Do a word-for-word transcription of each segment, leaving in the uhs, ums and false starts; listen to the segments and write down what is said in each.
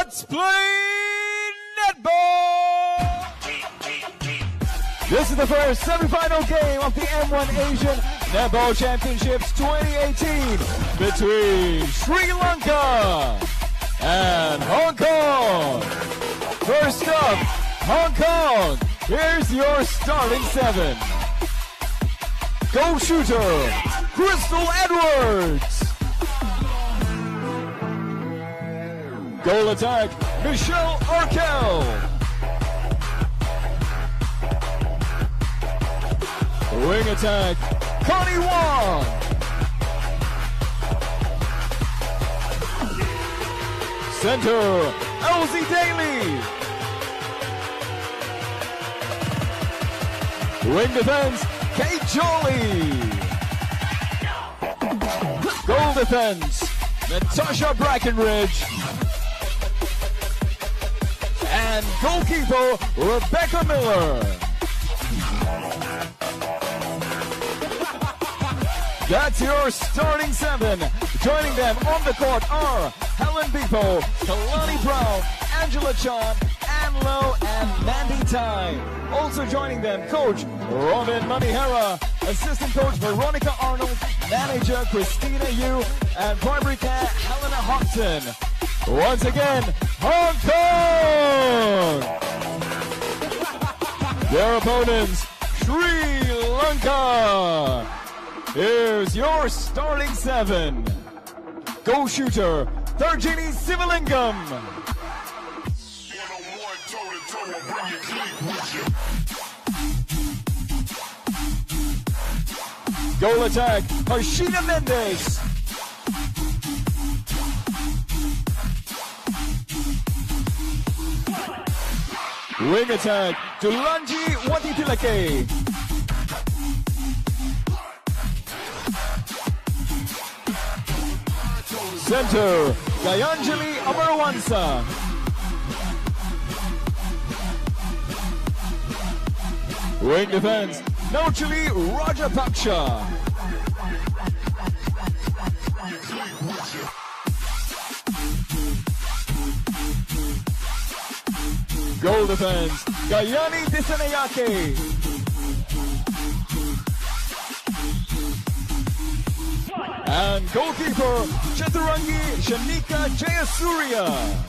Let's play netball! This is the first semi-final game of the M one Asian Netball Championships twenty eighteen between Sri Lanka and Hong Kong. First up, Hong Kong. Here's your starting seven. Goal shooter, Crystal Edwards. Goal attack, Michelle Arkell. Wing attack, Connie Wong. Center, Elsie Daly. Wing defense, Kate Jolly. Goal defense, Natasha Brackenridge. And goalkeeper, Rebecca Miller. That's your starting seven. Joining them on the court are Helen Beepo, Kalani Brown, Angela Chan, Ann Lowe, and Mandy Tai. Also joining them, Coach Robin Manihara, Assistant Coach Veronica Arnold, Manager Christina Yu, and Primary Care Helena Hodgson. Once again, Hong Kong! Their opponents, Sri Lanka! Here's your starting seven. Goal shooter, Tharjini Sivalingam. Goal attack, Harshita Mendes. Wing attack, Tulanji Watitilake. Center, Gayanjali Amarawansa. Wing defense, Nauchali Rajapaksha. Goal defense, Gayani Disanayake. And goalkeeper, Chaturangi Shanika Jayasuriya.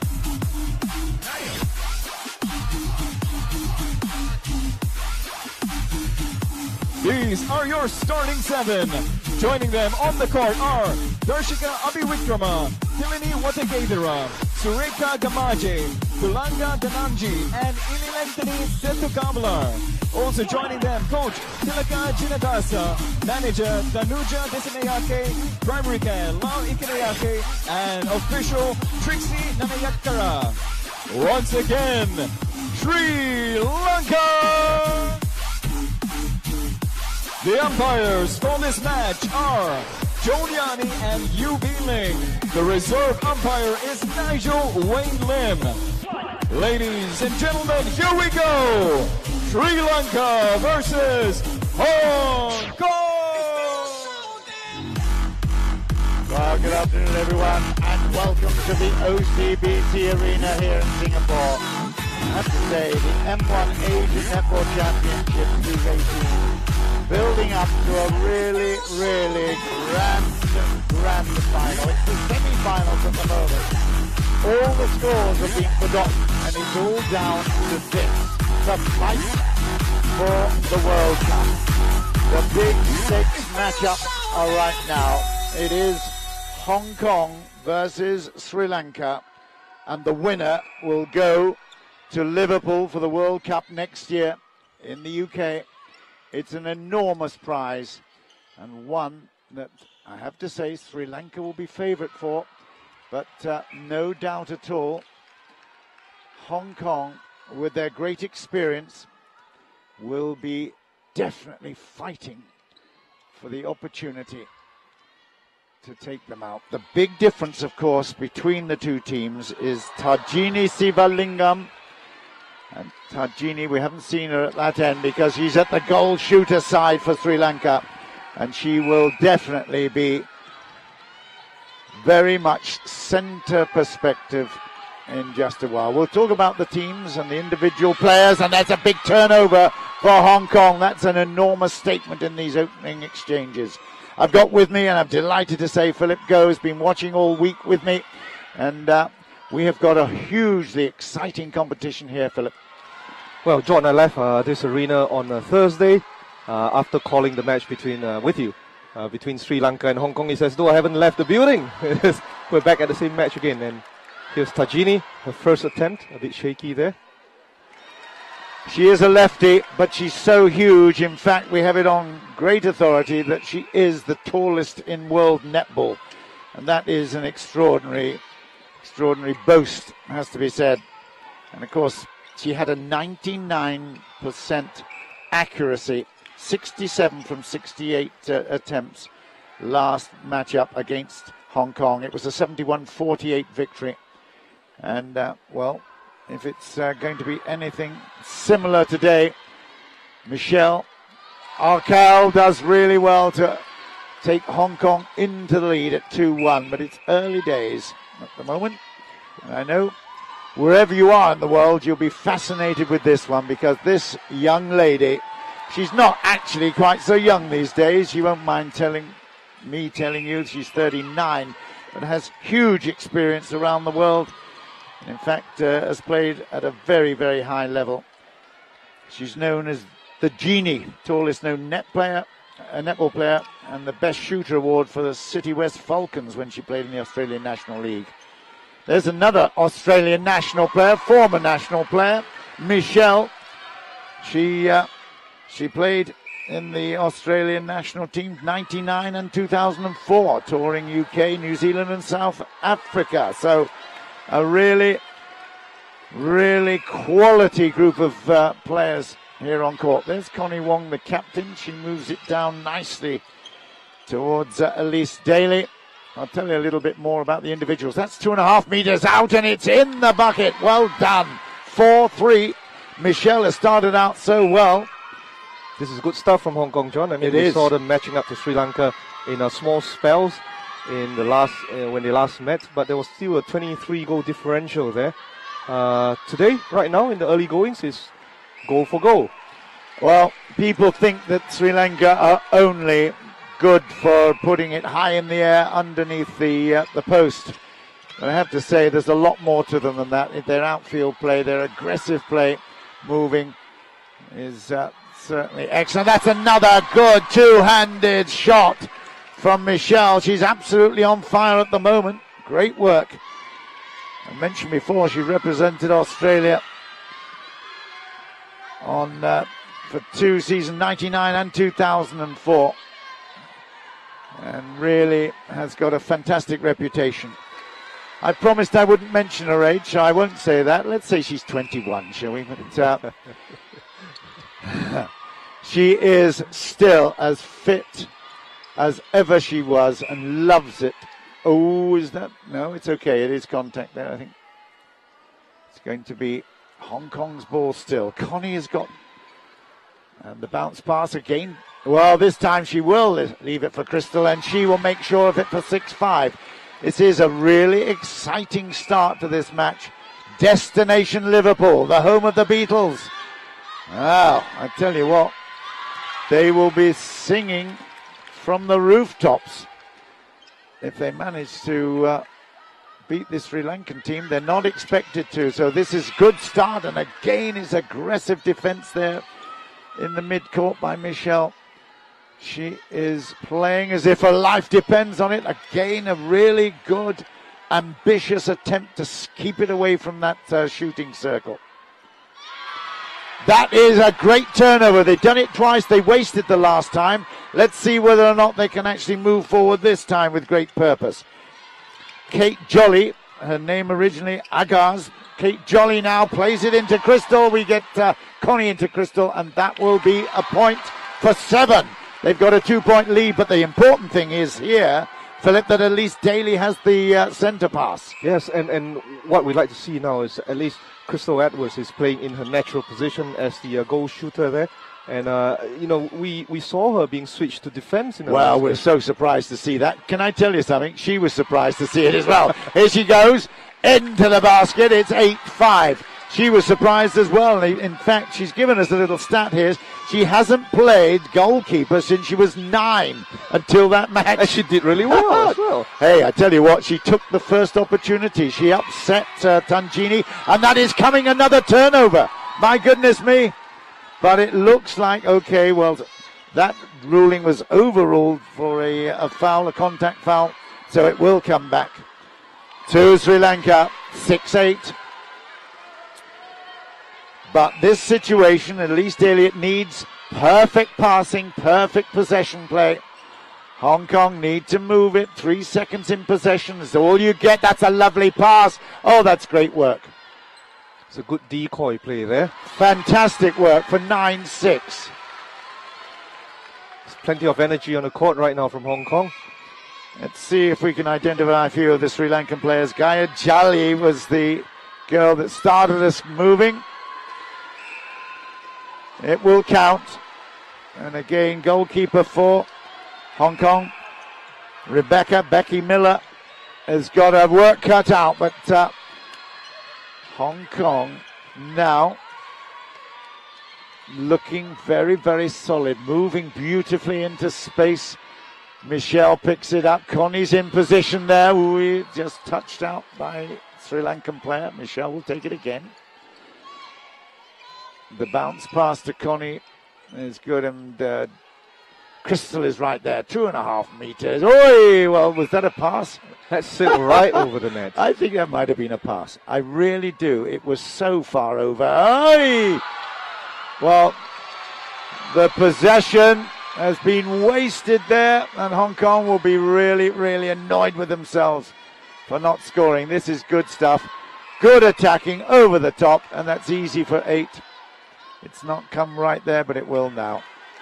These are your starting seven. Joining them on the court are Darshika Abhiwikrama, Tilini Watagadera, Sureka Gamaje, Tulanga Dananji, and Inilantani Setukamlar. Also joining them, Coach Tilaka Jinadasa, Manager Tanuja Desanayake, Primary Care Lau Ikinayake, and Official Trixie Nanayakara. Once again, Sri Lanka! The umpires for this match are Joan Yani and Yu B Ling. The reserve umpire is Nigel Wayne Lim. Ladies and gentlemen, here we go! Sri Lanka versus Hong Kong! Well, good afternoon everyone and welcome to the O C B C Arena here in Singapore. I have to say, the M one Asian Netball Championship twenty eighteen building up to a really, really grand, grand final. It's the semi-finals at the moment. All the scores have been forgotten and it's all down to this. The fight for the World Cup. The big six matchup are right now. It is Hong Kong versus Sri Lanka, and the winner will go to Liverpool for the World Cup next year in the U K. It's an enormous prize, and one that I have to say Sri Lanka will be favourite for, but uh, no doubt at all, Hong Kong, with their great experience, will be definitely fighting for the opportunity to take them out. The big difference, of course, between the two teams is Tharjini Sivalingam. And Tharjini, we haven't seen her at that end because she's at the goal shooter side for Sri Lanka. And she will definitely be very much centre perspective in just a while. We'll talk about the teams and the individual players, and that's a big turnover for Hong Kong. That's an enormous statement in these opening exchanges. I've got with me, and I'm delighted to say, Philip Goh has been watching all week with me, and uh, we have got a hugely exciting competition here, Philip. Well, John, I left uh, this arena on uh, Thursday uh, after calling the match between uh, with you. Uh, between Sri Lanka and Hong Kong. It's as though I haven't left the building. We're back at the same match again. And here's Tajini, her first attempt, a bit shaky there. She is a lefty, but she's so huge. In fact, we have it on great authority that she is the tallest in world netball. And that is an extraordinary, extraordinary boast, has to be said. And of course, she had a ninety-nine percent accuracy, sixty-seven from sixty-eight uh, attempts last matchup against Hong Kong. It was a seventy-one forty-eight victory. And, uh, well, if it's uh, going to be anything similar today, Michelle Arcal does really well to take Hong Kong into the lead at two one. But it's early days at the moment. And I know wherever you are in the world, you'll be fascinated with this one, because this young lady, she's not actually quite so young these days. She won't mind telling me telling you she's thirty-nine, but has huge experience around the world. And in fact, uh, has played at a very, very high level. She's known as the Genie, tallest known net player, a netball player, and the best shooter award for the City West Falcons when she played in the Australian National League. There's another Australian national player, former national player, Michelle. She... Uh, She played in the Australian national team ninety-nine and two thousand four, touring U K, New Zealand and South Africa. So a really, really quality group of uh, players here on court. There's Connie Wong, the captain. She moves it down nicely towards uh, Elise Daly. I'll tell you a little bit more about the individuals. That's two and a half meters out, and it's in the bucket. Well done. four three. Michelle has started out so well. This is good stuff from Hong Kong, John. I mean, it we is. saw them matching up to Sri Lanka in a small spells in the last uh, when they last met, but there was still a twenty-three goal differential there. Uh, today, right now, in the early goings, is goal for goal. Well, people think that Sri Lanka are only good for putting it high in the air underneath the uh, the post. But I have to say, there's a lot more to them than that. Their outfield play, their aggressive play, moving, is uh, certainly excellent. That's another good two-handed shot from Michelle. She's absolutely on fire at the moment. Great work. I mentioned before she represented Australia on uh, for two seasons, ninety-nine and two thousand four, and really has got a fantastic reputation. I promised I wouldn't mention her age, so I won't say that. Let's say she's twenty-one, shall we? But, uh, she is still as fit as ever she was and loves it. Oh, is that? No, it's okay. It is contact there, I think. It's going to be Hong Kong's ball still. Connie has got... And the bounce pass again. Well, this time she will leave it for Crystal, and she will make sure of it for six five. This is a really exciting start to this match. Destination Liverpool, the home of the Beatles. Wow, I tell you what, they will be singing from the rooftops if they manage to uh, beat this Sri Lankan team. They're not expected to, so this is good start, and again is aggressive defense there in the mid-court by Michelle. She is playing as if her life depends on it. Again, a really good, ambitious attempt to keep it away from that uh, shooting circle. That is a great turnover. They've done it twice. They wasted the last time. Let's see whether or not they can actually move forward this time with great purpose. Kate Jolly, her name originally Agaz. Kate Jolly now plays it into Crystal. We get uh, Connie into Crystal, and that will be a point for seven. They've got a two-point lead, but the important thing is here, Philip, that at least Daly has the uh, centre pass. Yes, and, and what we'd like to see now is at least Crystal Edwards is playing in her natural position as the uh, goal shooter there. And, uh, you know, we, we saw her being switched to defense. In the well, we're so surprised to see that. Can I tell you something? She was surprised to see it as well. Here she goes. into the basket. It's eight five. She was surprised as well. In fact, she's given us a little stat here. She hasn't played goalkeeper since she was nine until that match. And she did really well as well. Hey, I tell you what, she took the first opportunity. She upset uh, Tangini, and that is coming another turnover. My goodness me. But it looks like, okay, well, that ruling was overruled for a, a foul, a contact foul, so it will come back to Sri Lanka, six eight. But this situation, at least Elliott needs perfect passing, perfect possession play. Hong Kong need to move it. Three seconds in possession is all you get. That's a lovely pass. Oh, that's great work. It's a good decoy play there. Fantastic work for nine six. There's plenty of energy on the court right now from Hong Kong. Let's see if we can identify a few of the Sri Lankan players. Gaya Jali was the girl that started us moving. It will count. And again, goalkeeper for Hong Kong, Rebecca Becky Miller, has got her work cut out. But uh, Hong Kong now looking very, very solid, moving beautifully into space. Michelle picks it up. Connie's in position there. We just touched out by Sri Lankan player. Michelle will take it again. The bounce pass to Connie is good, and uh, Crystal is right there, two and a half meters. Oi! Well, was that a pass? That sit right over the net. I think that might have been a pass. I really do. It was so far over. Oi! Well, the possession has been wasted there, and Hong Kong will be really, really annoyed with themselves for not scoring. This is good stuff. Good attacking over the top, and that's easy for eight. It's not come right there, but it will now.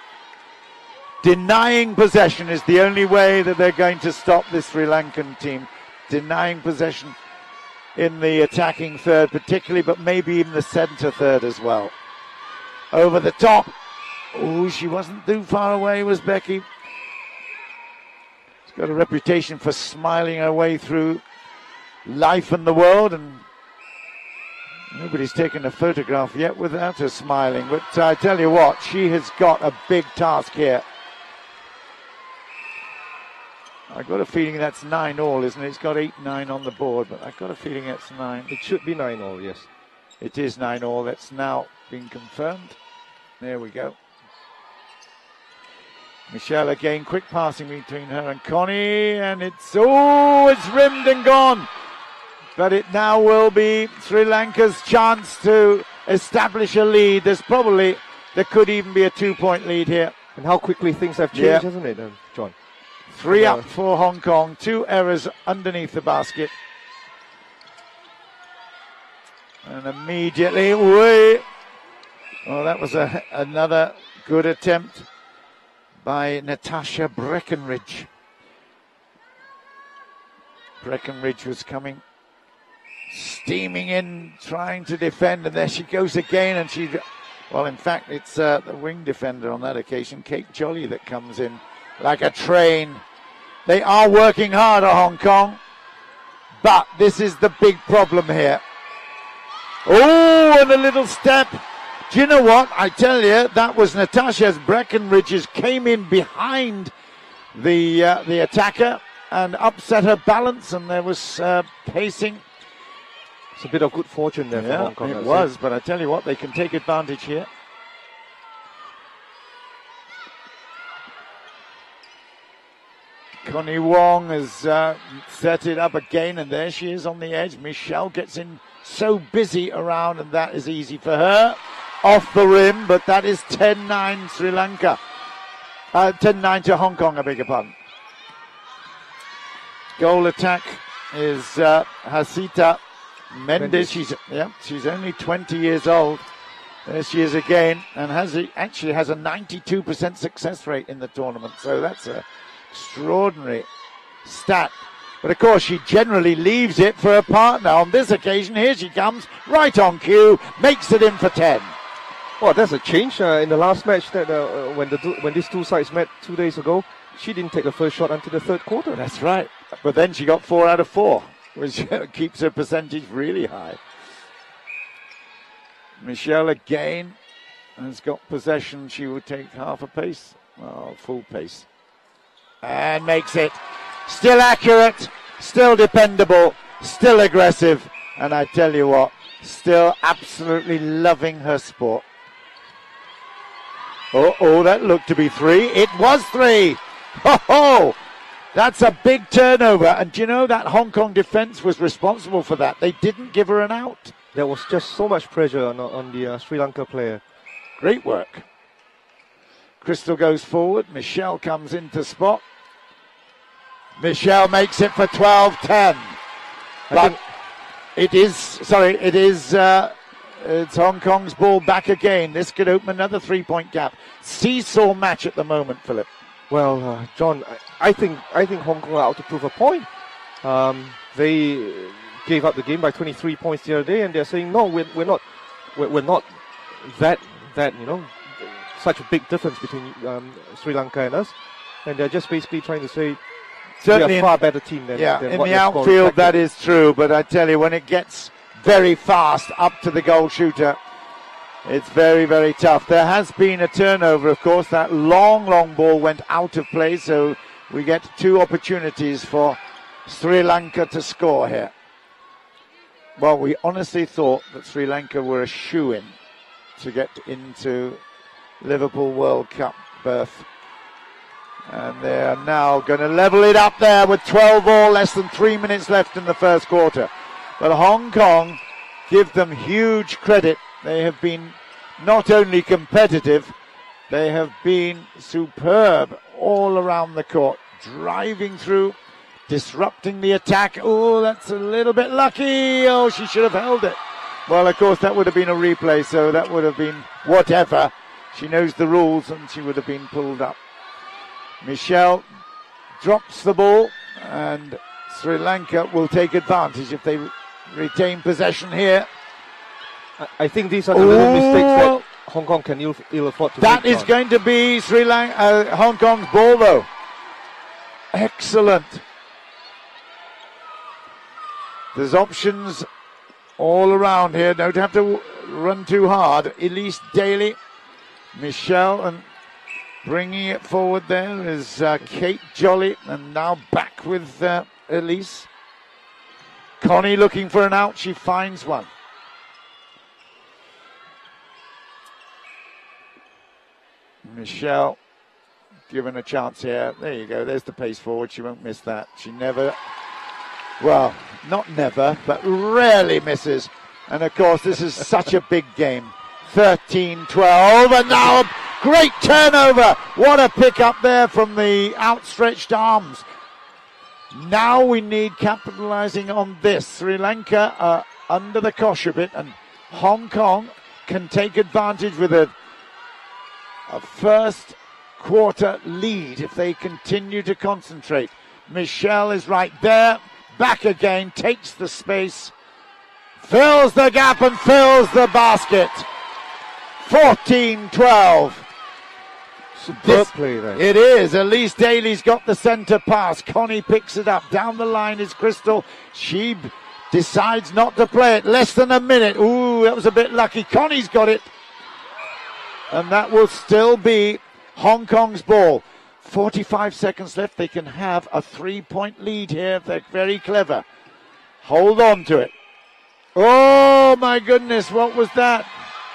Denying possession is the only way that they're going to stop this Sri Lankan team. Denying possession in the attacking third particularly, but maybe even the centre third as well. Over the top. Oh, she wasn't too far away, was Becky. She's got a reputation for smiling her way through life and the world, and nobody's taken a photograph yet without her smiling. But I tell you what, she has got a big task here. I've got a feeling that's nine all, isn't it? It's got eight nine on the board, but I've got a feeling it's nine. It should be nine all, yes. It is nine all. That's now been confirmed. There we go. Michelle again, quick passing between her and Connie, and it's, oh, it's rimmed and gone. But it now will be Sri Lanka's chance to establish a lead. There's probably, there could even be a two-point lead here. And how quickly things have changed, Yeah. hasn't it, um, John? Three Uh, up for Hong Kong, two errors underneath the basket. And immediately, away. Well, that was a, another good attempt by Natasha Breckenridge. Breckenridge was coming, steaming in, trying to defend, and there she goes again. And she, well, in fact, it's uh, the wing defender on that occasion, Kate Jolly, that comes in like a train. They are working hard at Hong Kong, but this is the big problem here. Oh, and a little step. Do you know what? I tell you, that was Natasha's Breckenridge's came in behind the uh, the attacker and upset her balance, and there was uh, pacing. It's a bit of good fortune there Yeah, for Hong Kong. it I'd was, say. but I tell you what, they can take advantage here. Connie Wong has uh, set it up again, and there she is on the edge. Michelle gets in so busy around, and that is easy for her. Off the rim, but that is ten nine Sri Lanka. Uh, ten nine to Hong Kong, I beg your pardon. Goal attack is uh, Hasita Mendes. Mendes. She's yeah, she's only twenty years old. There she is again, and has a, actually has a ninety-two percent success rate in the tournament. So that's a extraordinary stat. But of course, she generally leaves it for her partner. On this occasion, here she comes, right on cue, makes it in for ten. Well, that's a change uh, in the last match that uh, when the two, when these two sides met two days ago. She didn't take the first shot until the third quarter. That's right. But then she got four out of four. which keeps her percentage really high. Michelle again has got possession. She will take half a pace, well, full pace, and makes it. Still accurate, still dependable, still aggressive, and I tell you what, still absolutely loving her sport. Oh, oh, that looked to be three. It was three. Ho ho! That's a big turnover, and do you know that Hong Kong defense was responsible for that? They didn't give her an out. There was just so much pressure on, on the uh, Sri Lanka player. Great work. Crystal goes forward. Michelle comes into spot. Michelle makes it for twelve ten. But it is, sorry, it is, uh, it's Hong Kong's ball back again. This could open another three-point gap. Seesaw match at the moment, Philip. Well, uh, John, I, I think I think Hong Kong are out to prove a point. Um, they gave up the game by twenty-three points the other day, and they're saying no, we're, we're not, we're, we're not that that you know, such a big difference between um, Sri Lanka and us, and they're just basically trying to say Certainly we are a far better team than, yeah, than in what the the score outfield reflected. that is true, but I tell you, when it gets very fast up to the goal shooter, it's very, very tough. There has been a turnover, of course. That long, long ball went out of play, so we get two opportunities for Sri Lanka to score here. Well, we honestly thought that Sri Lanka were a shoo-in to get into Liverpool World Cup berth. And they are now going to level it up there with twelve all, less than three minutes left in the first quarter. But Hong Kong, give them huge credit. They have been not only competitive, they have been superb all around the court, driving through, disrupting the attack. Oh, that's a little bit lucky. Oh, she should have held it. Well, of course, that would have been a replay, so that would have been whatever. She knows the rules, and she would have been pulled up. Michelle drops the ball, and Sri Lanka will take advantage if they re- retain possession here. I think these are the little mistakes that Hong Kong can ill, ill afford to That make. is going to be Sri Lanka, uh, Hong Kong's ball, though. Excellent. There's options all around here. Don't have to run too hard. Elise Daly, Michelle, and bringing it forward there is uh, Kate Jolly, and now back with uh, Elise. Connie looking for an out. She finds one. Michelle given a chance here. There you go. There's the pace forward. She won't miss that. She never, well, not never, but rarely misses. And of course, this is such a big game. thirteen twelve, and now a great turnover. What a pick up there from the outstretched arms. Now we need capitalizing on this. Sri Lanka are under the cosh a bit, and Hong Kong can take advantage with a A first quarter lead if they continue to concentrate. Michelle is right there, back again, takes the space, fills the gap and fills the basket. fourteen twelve. Superb play there. It is. Elise Daly's got the centre pass. Connie picks it up. Down the line is Crystal. She b- decides not to play it. Less than a minute. Ooh, that was a bit lucky. Connie's got it. And that will still be Hong Kong's ball. forty-five seconds left. They can have a three-point lead here if they're very clever. Hold on to it. Oh, my goodness. What was that?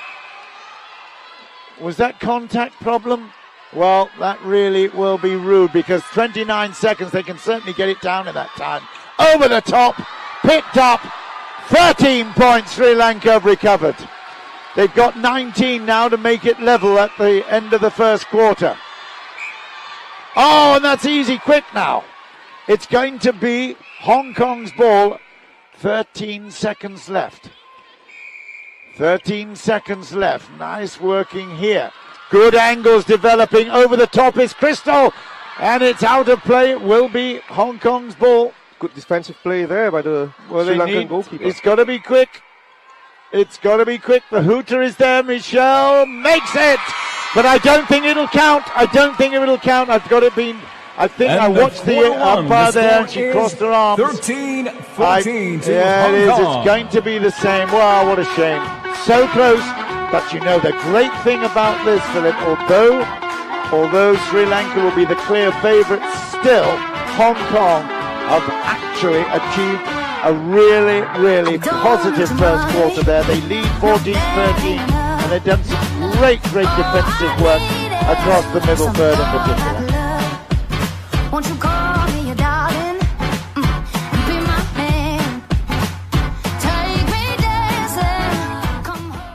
Was that contact problem? Well, that really will be rude because twenty-nine seconds. They can certainly get it down in that time. Over the top. Picked up. thirteen points Sri Lanka have recovered. They've got nineteen now to make it level at the end of the first quarter. Oh, and that's easy quick now. It's going to be Hong Kong's ball. thirteen seconds left. thirteen seconds left. Nice working here. Good angles developing. Over the top is Crystal. And it's out of play. It will be Hong Kong's ball. Good defensive play there by the Well, Sri they Lankan need, goalkeeper. it's got to be quick. It's got to be quick. The hooter is there. Michelle makes it. But I don't think it'll count. I don't think it'll count. I've got it been I think And I watched the, the umpire the there and she crossed her arms. thirteen fourteen to yeah, Hong it is. Kong. It's going to be the same. Wow, what a shame. So close. But you know, the great thing about this, Philip, although, although Sri Lanka will be the clear favourites, still Hong Kong have actually achieved a really, really positive first quarter there. They lead fourteen thirteen and they've done some great, great defensive work across the middle third in particular. Won't you call me your darling? Mm, be my man. Take me dancing. Come home.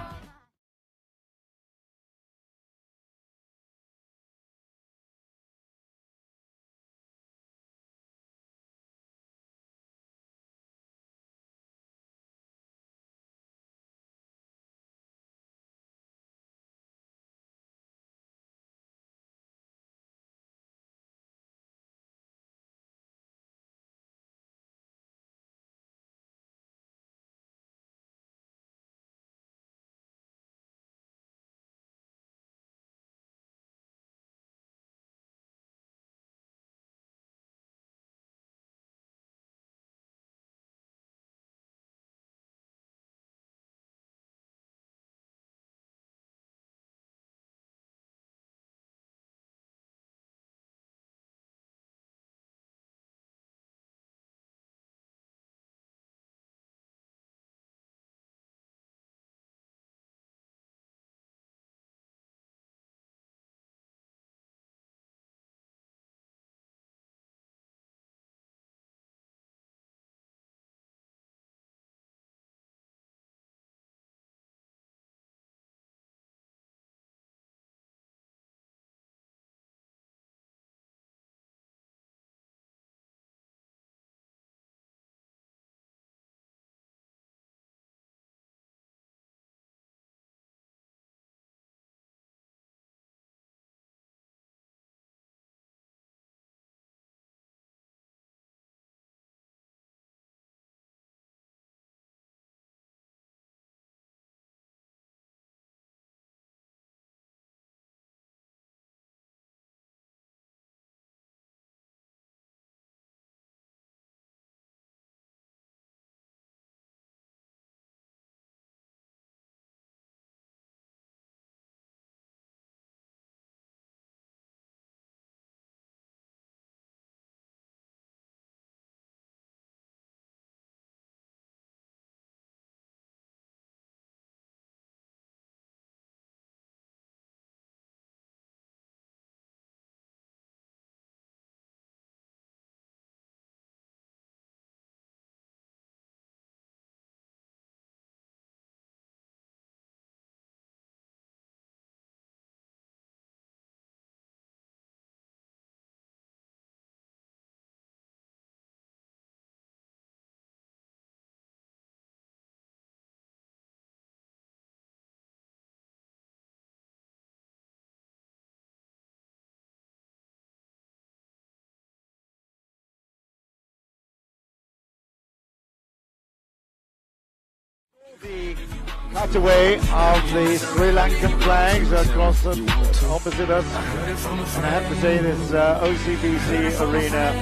The cutaway of the Sri Lankan flags across the opposite us. And I have to say this uh, O C B C arena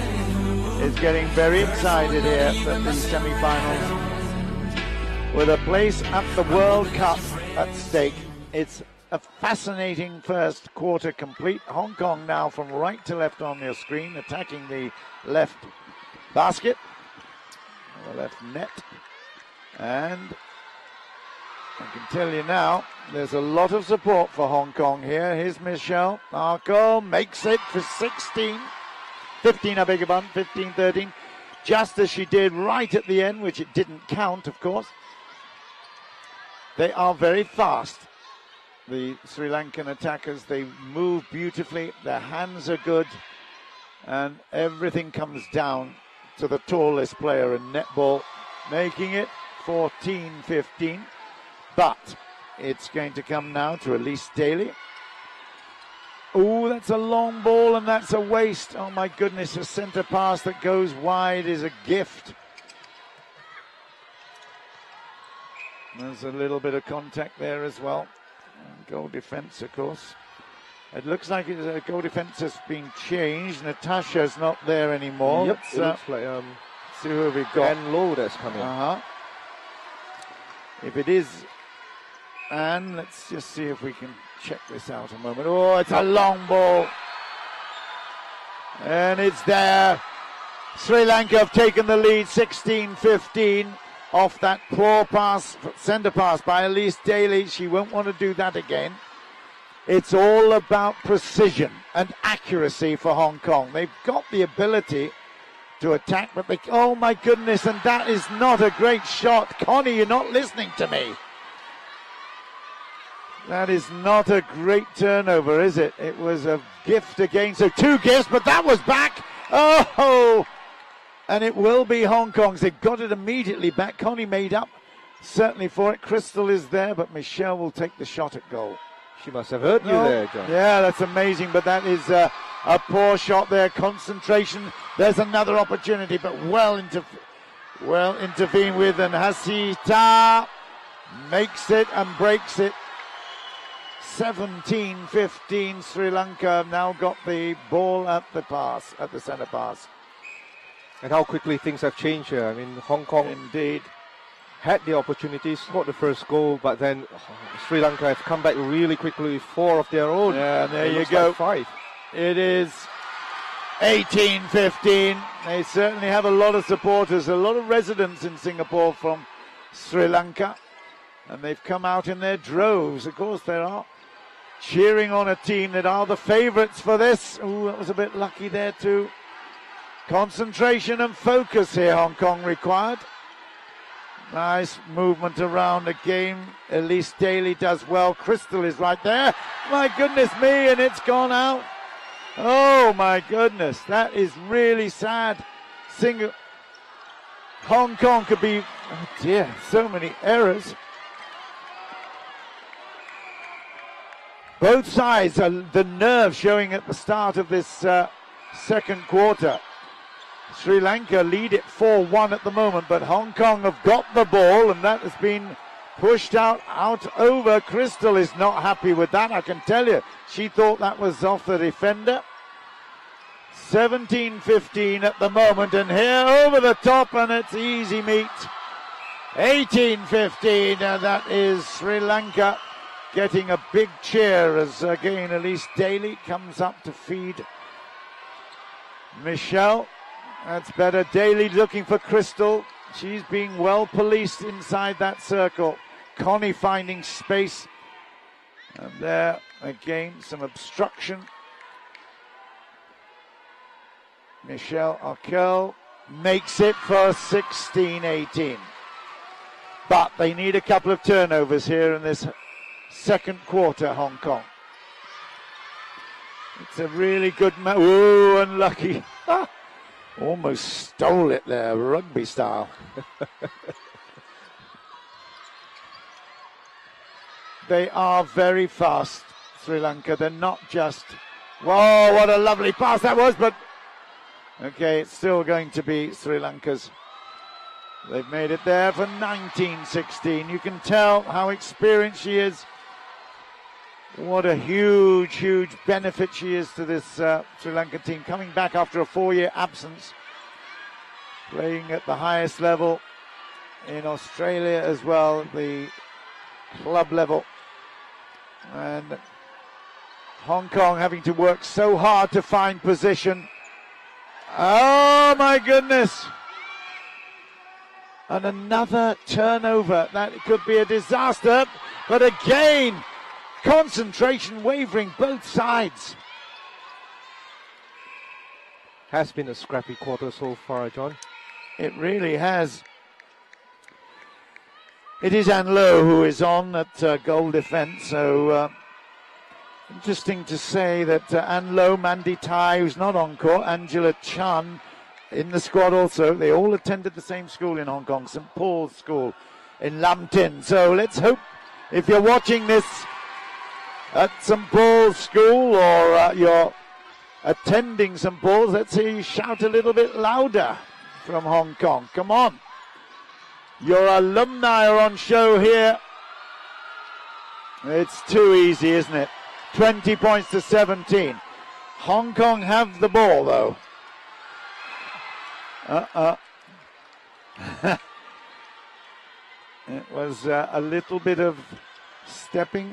is getting very excited here at the semi-finals. With a place at the World Cup at stake. It's a fascinating first quarter complete. Hong Kong now from right to left on your screen, attacking the left basket, the left net. And I can tell you now, there's a lot of support for Hong Kong here. Here's Michelle. Marco makes it for sixteen. fifteen, I beg your pardon, fifteen thirteen. Just as she did right at the end, which it didn't count, of course. They are very fast, the Sri Lankan attackers. They move beautifully. Their hands are good. And everything comes down to the tallest player in netball, making it fourteen fifteen. But it's going to come now to Elise Daly. Oh, that's a long ball and that's a waste. Oh my goodness, a centre pass that goes wide is a gift. There's a little bit of contact there as well. And goal defence, of course. It looks like it's, uh, goal defence has been changed. Natasha's not there anymore. Yep, Let's it uh, looks like um, see who we've got. Anne Lowe that's coming. Uh-huh. If it is Anne, let's just see if we can check this out a moment. Oh, it's a long ball. And it's there. Sri Lanka have taken the lead sixteen fifteen off that poor pass, centre pass by Elise Daly. She won't want to do that again. It's all about precision and accuracy for Hong Kong. They've got the ability to attack, but they, oh my goodness, and that is not a great shot. Connie, you're not listening to me. That is not a great turnover, is it? It was a gift again, so two gifts, but that was back. Oh, and it will be Hong Kong's. They've got it immediately back. Connie made up certainly for it. Crystal is there, but Michelle will take the shot at goal. She must have hurt No. you there, John. Yeah, that's amazing, but that is uh, a poor shot there. Concentration. There's another opportunity, but well into, well intervened with, and Hasita makes it and breaks it. seventeen fifteen. Sri Lanka have now got the ball at the pass, at the centre pass. And how quickly things have changed here. I mean, Hong Kong Indeed. had the opportunity, scored the first goal, but then Sri Lanka have come back really quickly with four of their own. Yeah, there It you looks go. like five. It is eighteen fifteen. They certainly have a lot of supporters, a lot of residents in Singapore from Sri Lanka. And they've come out in their droves. Of course, they are cheering on a team that are the favourites for this. Ooh, that was a bit lucky there too. Concentration and focus here, Hong Kong required. Nice movement around the game. Elise Daly does well. Crystal is right there. My goodness me, and it's gone out. Oh my goodness, that is really sad. Sing- Hong Kong could be, oh dear, so many errors. Both sides are the nerve showing at the start of this uh, second quarter. Sri Lanka lead it four one at the moment, but Hong Kong have got the ball, and that has been pushed out, out over. Crystal is not happy with that, I can tell you. She thought that was off the defender. seventeen fifteen at the moment, and here over the top, and it's easy meat. eighteen fifteen, and that is Sri Lanka getting a big cheer as again Elise Daly comes up to feed Michelle. That's better. Daly looking for Crystal. She's being well policed inside that circle. Connie finding space. And there again some obstruction. Michelle Arkel makes it for sixteen eighteen. But they need a couple of turnovers here in this second quarter, Hong Kong. It's a really good match. Ooh, unlucky. Almost stole it there, rugby style. They are very fast, Sri Lanka. They're not just, whoa, what a lovely pass that was, but okay, it's still going to be Sri Lanka's. They've made it there for nineteen sixteen. You can tell how experienced she is. What a huge, huge benefit she is to this uh, Sri Lankan team, coming back after a four-year absence, playing at the highest level in Australia as well, the club level. And Hong Kong having to work so hard to find position. Oh my goodness! And another turnover. That could be a disaster, but again, concentration wavering both sides. Has been a scrappy quarter so far, John. It really has. It is Anne Lowe who is on at uh, goal defence, so uh, interesting to say that uh, Anne Lowe, Mandy Tai, who's not on court, Angela Chan in the squad also. They all attended the same school in Hong Kong, Saint Paul's School in Lam Tin. So let's hope, if you're watching this at Saint Paul's School or uh, you're attending Saint Paul's, let's hear you shout a little bit louder from Hong Kong. Come on. Your alumni are on show here. It's too easy, isn't it? twenty points to seventeen. Hong Kong have the ball, though. Uh-uh. It was uh, a little bit of stepping.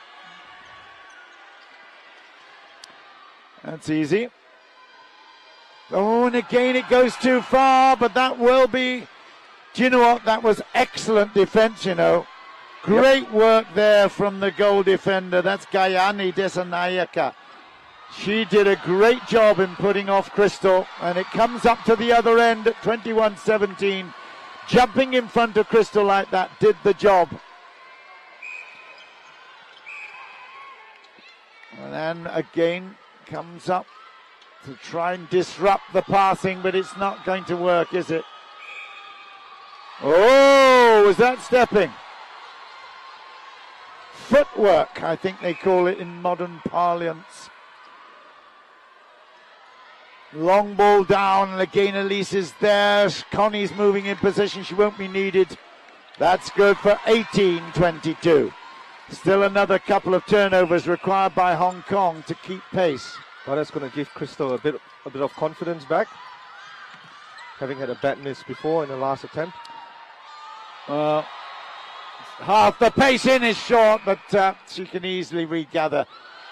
That's easy. Oh, and again it goes too far, but that will be... Do you know what? That was excellent defense, you know. Great yep. work there from the goal defender. That's Gayani Desanayaka. She did a great job in putting off Crystal, and it comes up to the other end at twenty-one seventeen. Jumping in front of Crystal like that did the job. And then again comes up to try and disrupt the passing, but it's not going to work, is it? Oh, was that stepping? Footwork, I think they call it in modern parlance. Long ball down, and again Elise is there. Connie's moving in position, she won't be needed. That's good for eighteen twenty-two. Still another couple of turnovers required by Hong Kong to keep pace. Well, that's going to give Crystal a bit, a bit of confidence back, having had a bad miss before in the last attempt. Uh, half the pace in is short, but uh, she can easily regather.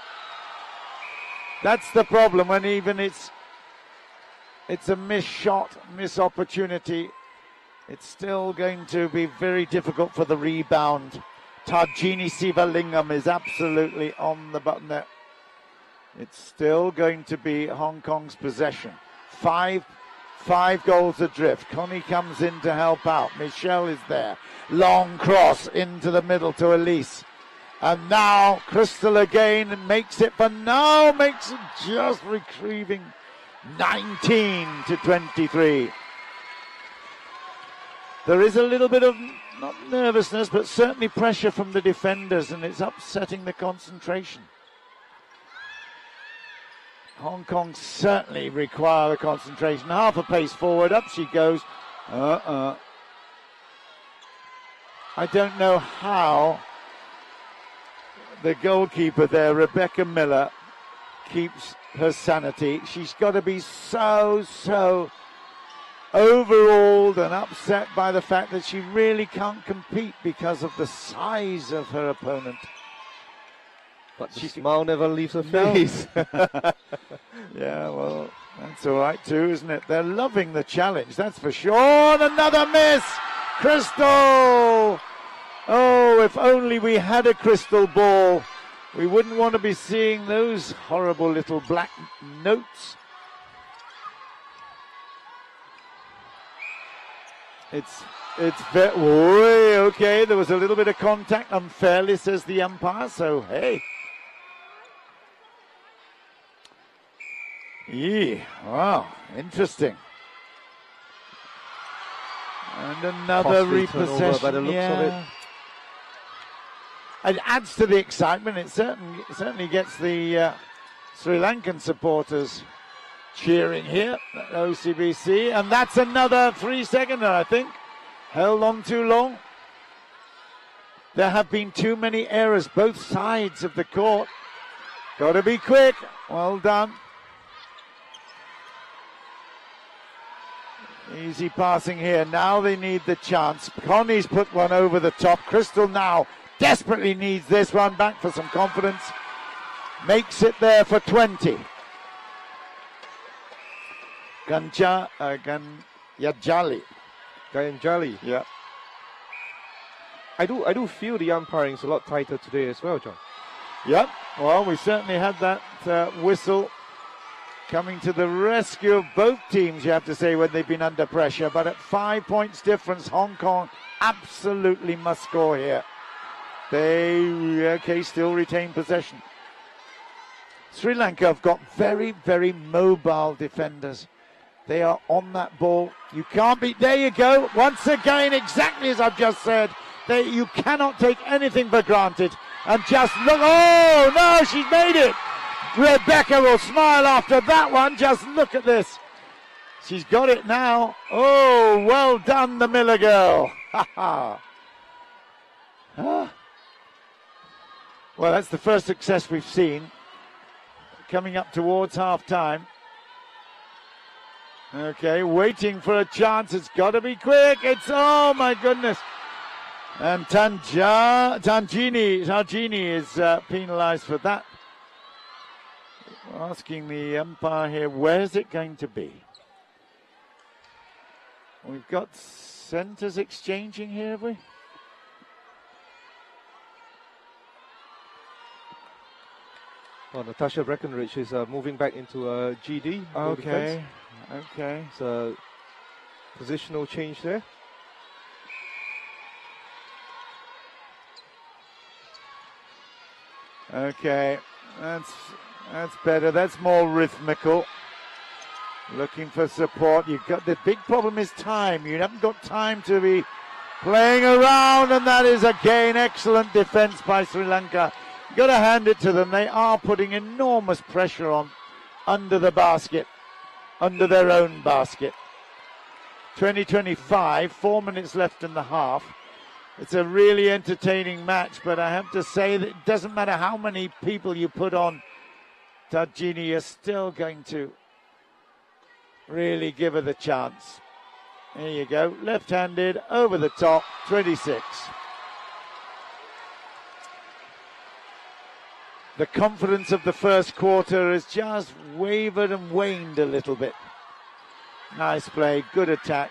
That's the problem when even it's it's a miss shot, miss opportunity. It's still going to be very difficult for the rebound. Tarjini Sivalingam is absolutely on the button there. It's still going to be Hong Kong's possession. Five, five goals adrift. Connie comes in to help out. Michelle is there. Long cross into the middle to Elise. And now Crystal again makes it for now. Makes it just retrieving nineteen to twenty-three. There is a little bit of, not nervousness, but certainly pressure from the defenders, and it's upsetting the concentration. Hong Kong certainly require the concentration. Half a pace forward, up she goes. Uh-uh. I don't know how the goalkeeper there, Rebecca Miller, keeps her sanity. She's got to be so, so overawed and upset by the fact that she really can't compete because of the size of her opponent. But the she smile never leaves her no. face. Yeah, well, that's all right too, isn't it? They're loving the challenge, that's for sure. And another miss! Crystal! Oh, if only we had a crystal ball. We wouldn't want to be seeing those horrible little black notes. It's, it's very, okay, there was a little bit of contact unfairly, says the umpire, so hey. Yeah, wow, interesting. And another Costly turnover by the repossession. looks Yeah. of it. It adds to the excitement. It certainly, it certainly gets the uh, Sri Lankan supporters cheering here at O C B C. And that's another three-seconder, I think. Held on too long. There have been too many errors, both sides of the court. Got to be quick. Well done. Easy passing here. Now they need the chance. Connie's put one over the top. Crystal now desperately needs this one back for some confidence. Makes it there for twenty. Ganja, uh, Ganyajali. Gayanjali. Yeah. I do, I do feel the umpiring is a lot tighter today as well, John. Yep. Well, we certainly had that uh, whistle coming to the rescue of both teams, you have to say, when they've been under pressure. But at five points difference, Hong Kong absolutely must score here. They, okay, still retain possession. Sri Lanka have got very, very mobile defenders. They are on that ball. You can't be, there you go. Once again, exactly as I've just said, they, you cannot take anything for granted. And just look, oh no, she's made it. Rebecca will smile after that one. Just look at this. She's got it now. Oh, well done, the Miller girl. Ha ha. Huh? Well, that's the first success we've seen. Coming up towards half-time. Okay, waiting for a chance. It's got to be quick. It's, oh my goodness. And Tanja, Tangini, Tangini is uh, penalised for that. Asking the umpire here, where's it going to be? We've got centres exchanging here, have we? Well, Natasha Breckenridge is uh, moving back into uh, G D. Okay, okay. It's a positional change there. Okay, that's that's better. That's more rhythmical. Looking for support. You've got the big problem is time. You haven't got time to be playing around, and that is again excellent defence by Sri Lanka. You've got to hand it to them. They are putting enormous pressure on under the basket, under their own basket. twenty twenty-five, four minutes left in the half. It's a really entertaining match, but I have to say that it doesn't matter how many people you put on Tangini, you're still going to really give her the chance. There you go, left-handed, over the top, twenty-six. The confidence of the first quarter has just wavered and waned a little bit. Nice play, good attack.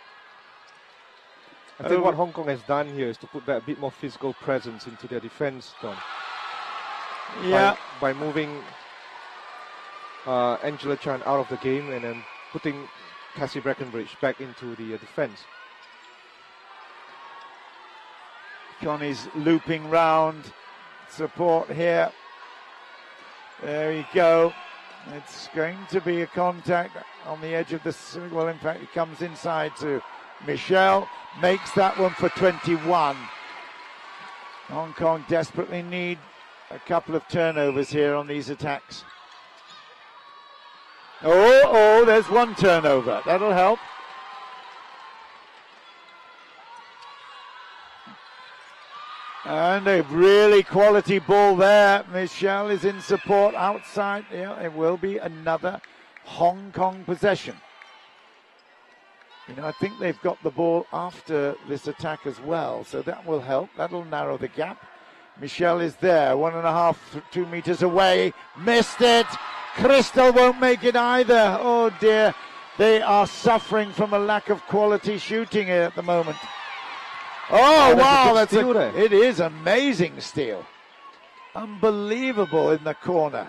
I think what Hong Kong has done here is to put that a bit more physical presence into their defense, Don. Yeah. By, by moving uh, Angela Chan out of the game and then putting Cassie Breckenridge back into the uh, defense. Connie's looping round. Support here. There you go. It's going to be a contact on the edge of the... Well, in fact, it comes inside to Michelle. Makes that one for twenty-one. Hong Kong desperately need a couple of turnovers here on these attacks. Oh, oh, there's one turnover. That'll help. And a really quality ball there. Michelle is in support outside. Yeah, it will be another Hong Kong possession. You know, I think they've got the ball after this attack as well, so that will help. That'll narrow the gap. Michelle is there, one and a half, two meters away. Missed it. Crystal won't make it either. Oh dear. They are suffering from a lack of quality shooting here at the moment. Oh, oh wow, that's, that's a, a, it is amazing steal. Unbelievable in the corner.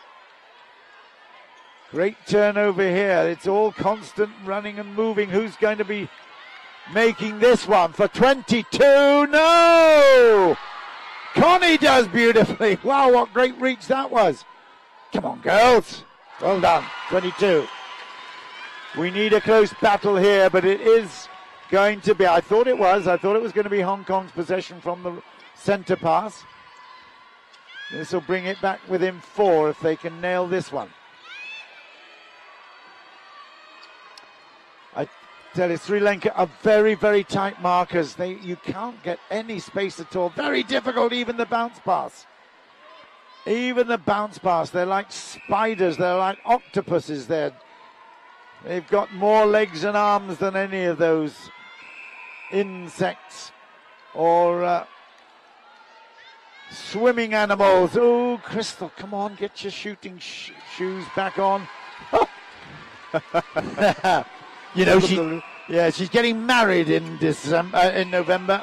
Great turnover here. It's all constant running and moving. Who's going to be making this one for twenty-two? No! Connie does beautifully. Wow, what great reach that was. Come on, girls. Well done. twenty-two. We need a close battle here, but it is going to be, I thought it was, I thought it was going to be Hong Kong's possession from the centre pass. This will bring it back within four if they can nail this one. I tell you, Sri Lanka are very, very tight markers. They, you can't get any space at all. Very difficult, even the bounce pass. Even the bounce pass. They're like spiders. They're like octopuses. They're, they've got more legs and arms than any of those insects or uh, swimming animals. Oh, Crystal, come on, get your shooting sh- shoes back on. You know, she, yeah, she's getting married in December, uh, in November.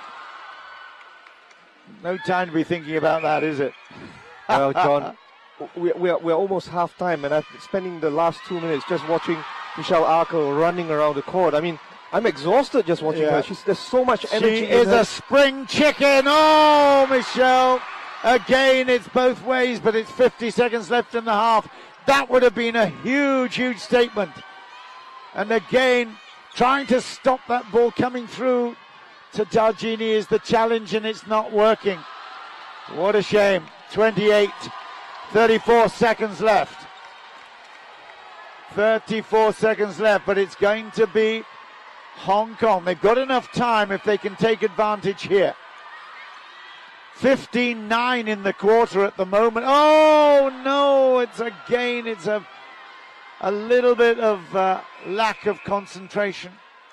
No time to be thinking about that, is it? Well, John, we, we're, we're almost half-time, and I'm spending the last two minutes just watching Michelle Arco running around the court. I mean, I'm exhausted just watching Yeah. her. She's, there's so much energy She in is her. a spring chicken. Oh, Michelle. Again, it's both ways, but it's fifty seconds left in the half. That would have been a huge, huge statement. And again, trying to stop that ball coming through to Tangini is the challenge, and it's not working. What a shame. twenty-eight, thirty-four seconds left. thirty-four seconds left, but it's going to be Hong Kong. They've got enough time if they can take advantage here. fifteen nine in the quarter at the moment. Oh no, it's again, it's a, a little bit of uh, lack of concentration.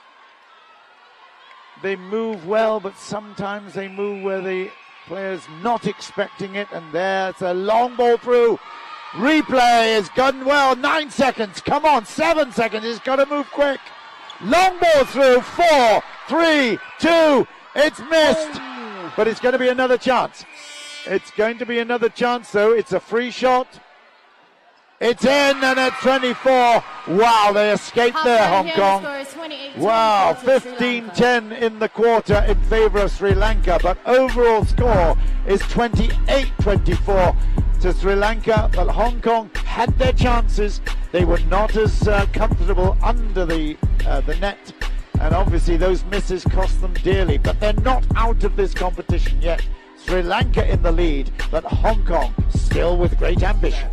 They move well, but sometimes they move where the player's not expecting it, and there's a long ball through. Replay is done well, nine seconds, come on, seven seconds, it's got to move quick. Long ball through, four, three, two, it's missed, but it's going to be another chance. It's going to be another chance though, it's a free shot. It's in and at twenty-four. Wow, they escaped there, Hong Kong. Wow, fifteen ten in the quarter in favour of Sri Lanka, but overall score is twenty-eight twenty-four to Sri Lanka. But Hong Kong had their chances. They were not as uh, comfortable under the, uh, the net. And obviously those misses cost them dearly. But they're not out of this competition yet. Sri Lanka in the lead, but Hong Kong still with great ambition.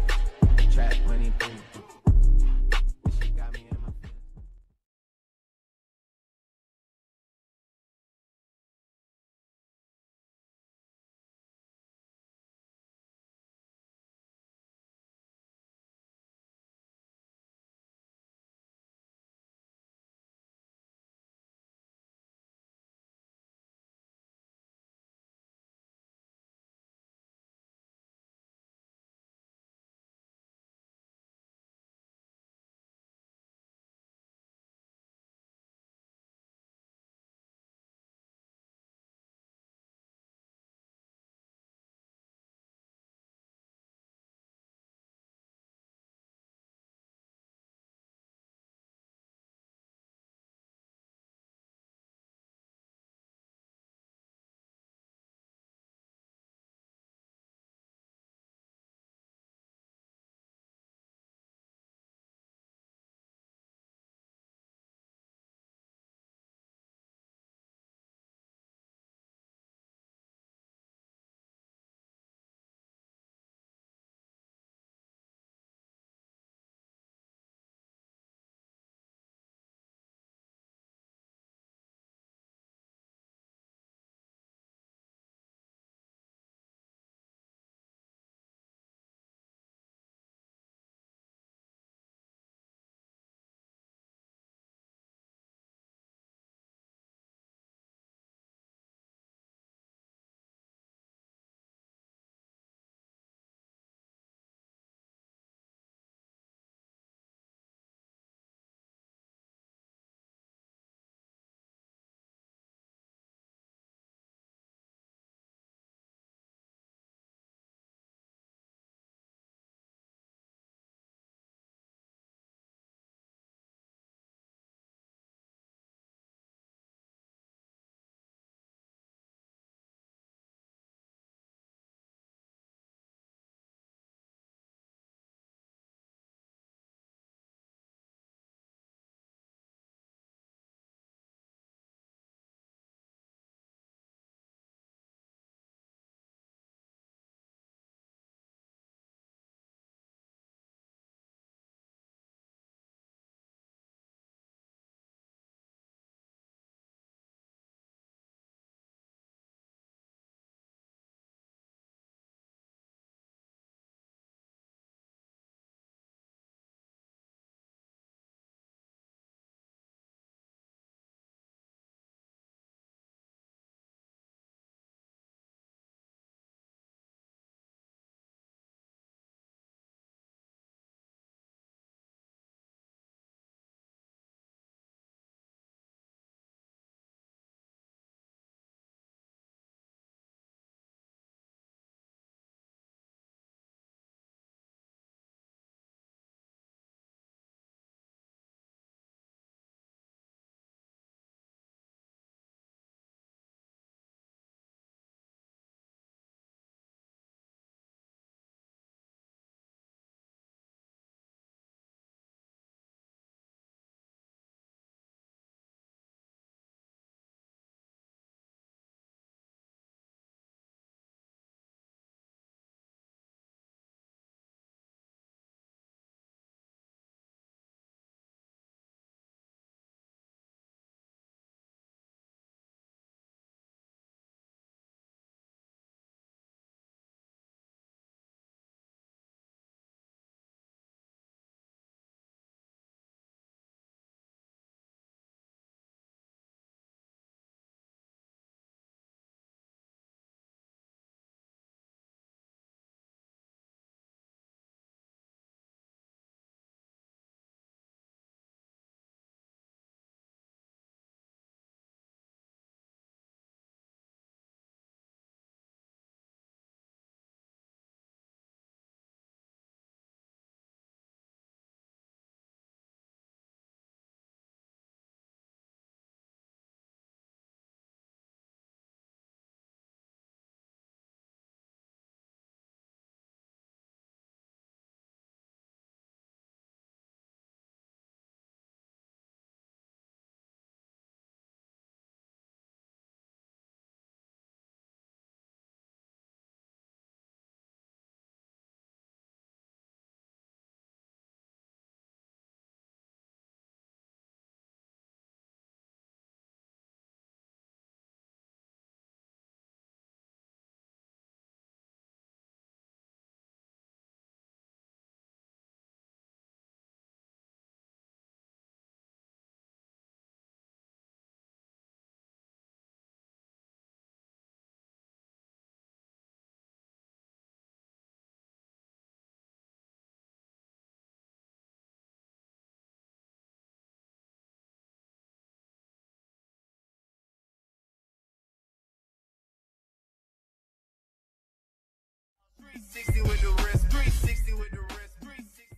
sixty with the wrist, three sixty with the wrist, three sixty.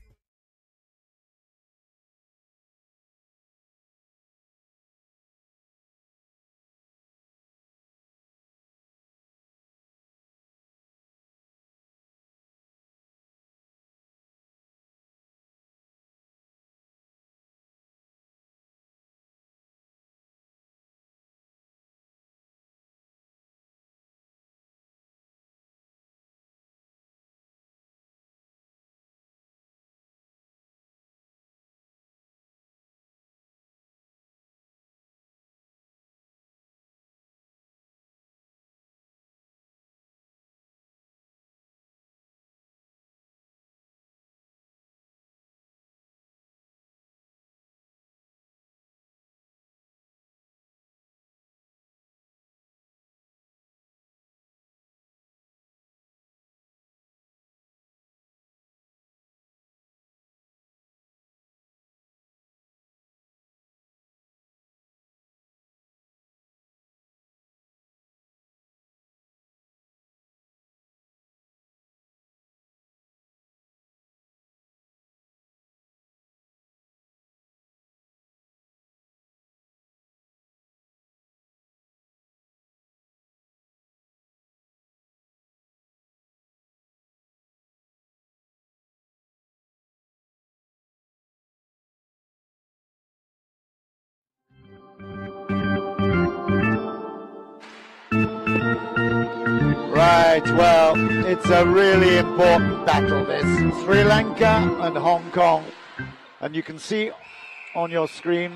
Right, well, it's a really important battle, this. Sri Lanka and Hong Kong. And you can see on your screen,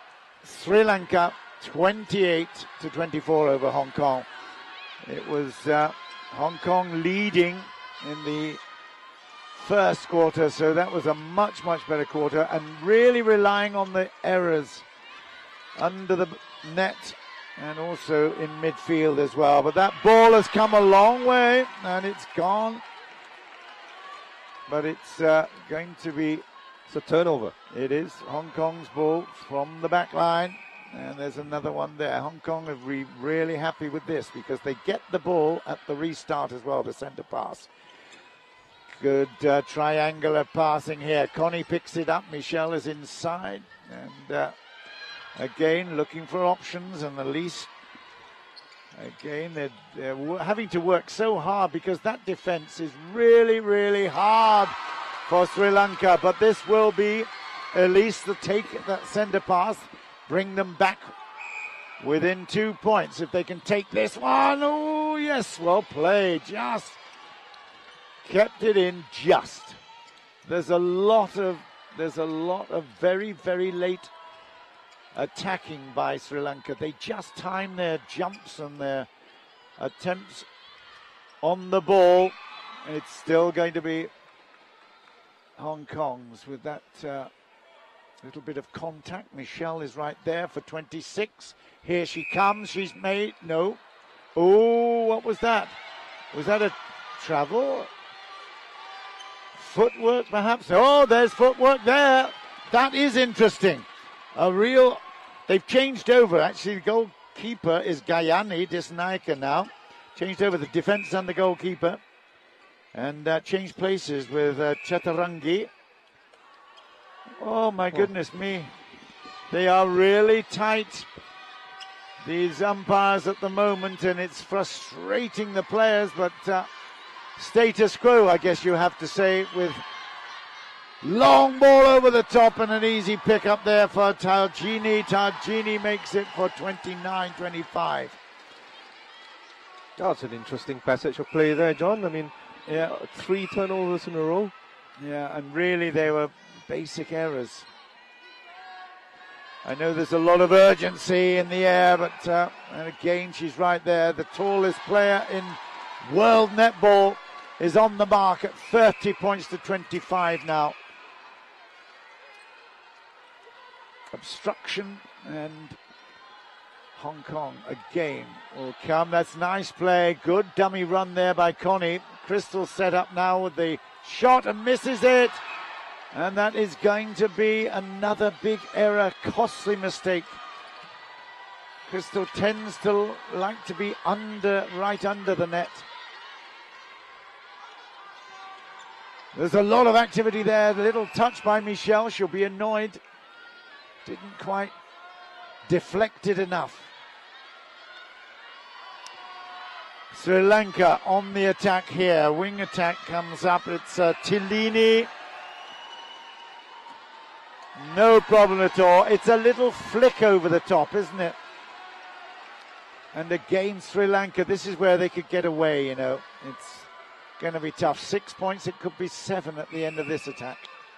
Sri Lanka twenty-eight to twenty-four over Hong Kong. It was uh, Hong Kong leading in the first quarter, so that was a much, much better quarter, and really relying on the errors under the net and also in midfield as well. But that ball has come a long way, and it's gone. But it's uh, going to be... It's a turnover. It is Hong Kong's ball from the back line. And there's another one there. Hong Kong are re- really happy with this because they get the ball at the restart as well, the centre pass. Good uh, triangular passing here. Connie picks it up. Michelle is inside. And... Uh, Again, looking for options, and the least, again, they're, they're w- having to work so hard because that defence is really, really hard for Sri Lanka. But this will be Elise to take that centre pass, bring them back within two points. If they can take this one, oh, yes, well played. Just kept it in just. There's a lot of, there's a lot of very, very late attacking by Sri Lanka. They just time their jumps and their attempts on the ball. It's still going to be Hong Kong's with that uh, little bit of contact. Michelle is right there for twenty-six. Here she comes. She's made... No. Oh, what was that? Was that a travel? Footwork, perhaps? Oh, there's footwork there. That is interesting. A real, they've changed over. Actually, the goalkeeper is Gayani Disnaika now. Changed over the defence and the goalkeeper. And uh, changed places with uh, Chatarangi. Oh, my goodness oh. me. They are really tight, these umpires at the moment, and it's frustrating the players. But uh, status quo, I guess you have to say, with... Long ball over the top and an easy pick up there for Tarjini. Tarjini makes it for twenty-nine twenty-five. That's an interesting passage of play there, John. I mean, yeah, three turnovers in a row. Yeah, and really they were basic errors. I know there's a lot of urgency in the air, but uh, and again, she's right there. The tallest player in world netball is on the mark at thirty points to twenty-five now. Obstruction, and Hong Kong again will come. That's nice play. Good dummy run there by Connie. Crystal set up now with the shot and misses it. And that is going to be another big error, costly mistake. Crystal tends to like to be under, right under the net. There's a lot of activity there. A little touch by Michelle. She'll be annoyed. Didn't quite deflect it enough. Sri Lanka on the attack here. Wing attack comes up. It's uh, Tillini. No problem at all. It's a little flick over the top, isn't it? And again, Sri Lanka, this is where they could get away, you know. It's going to be tough. Six points, it could be seven at the end of this attack.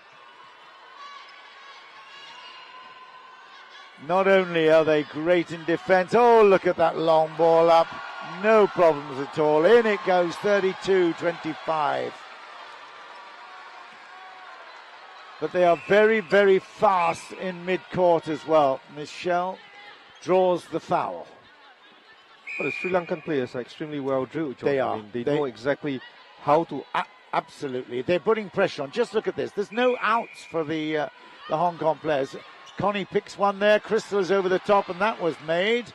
Not only are they great in defense, oh, look at that long ball up. No problems at all. In it goes, thirty-two twenty-five. But they are very, very fast in mid-court as well. Michelle draws the foul. But the Sri Lankan players are extremely well drilled, John. They I are. mean, they, They- know exactly how to. A- absolutely. They're putting pressure on. Just look at this. There's no outs for the uh, the Hong Kong players. Connie picks one there. Crystal is over the top, and that was made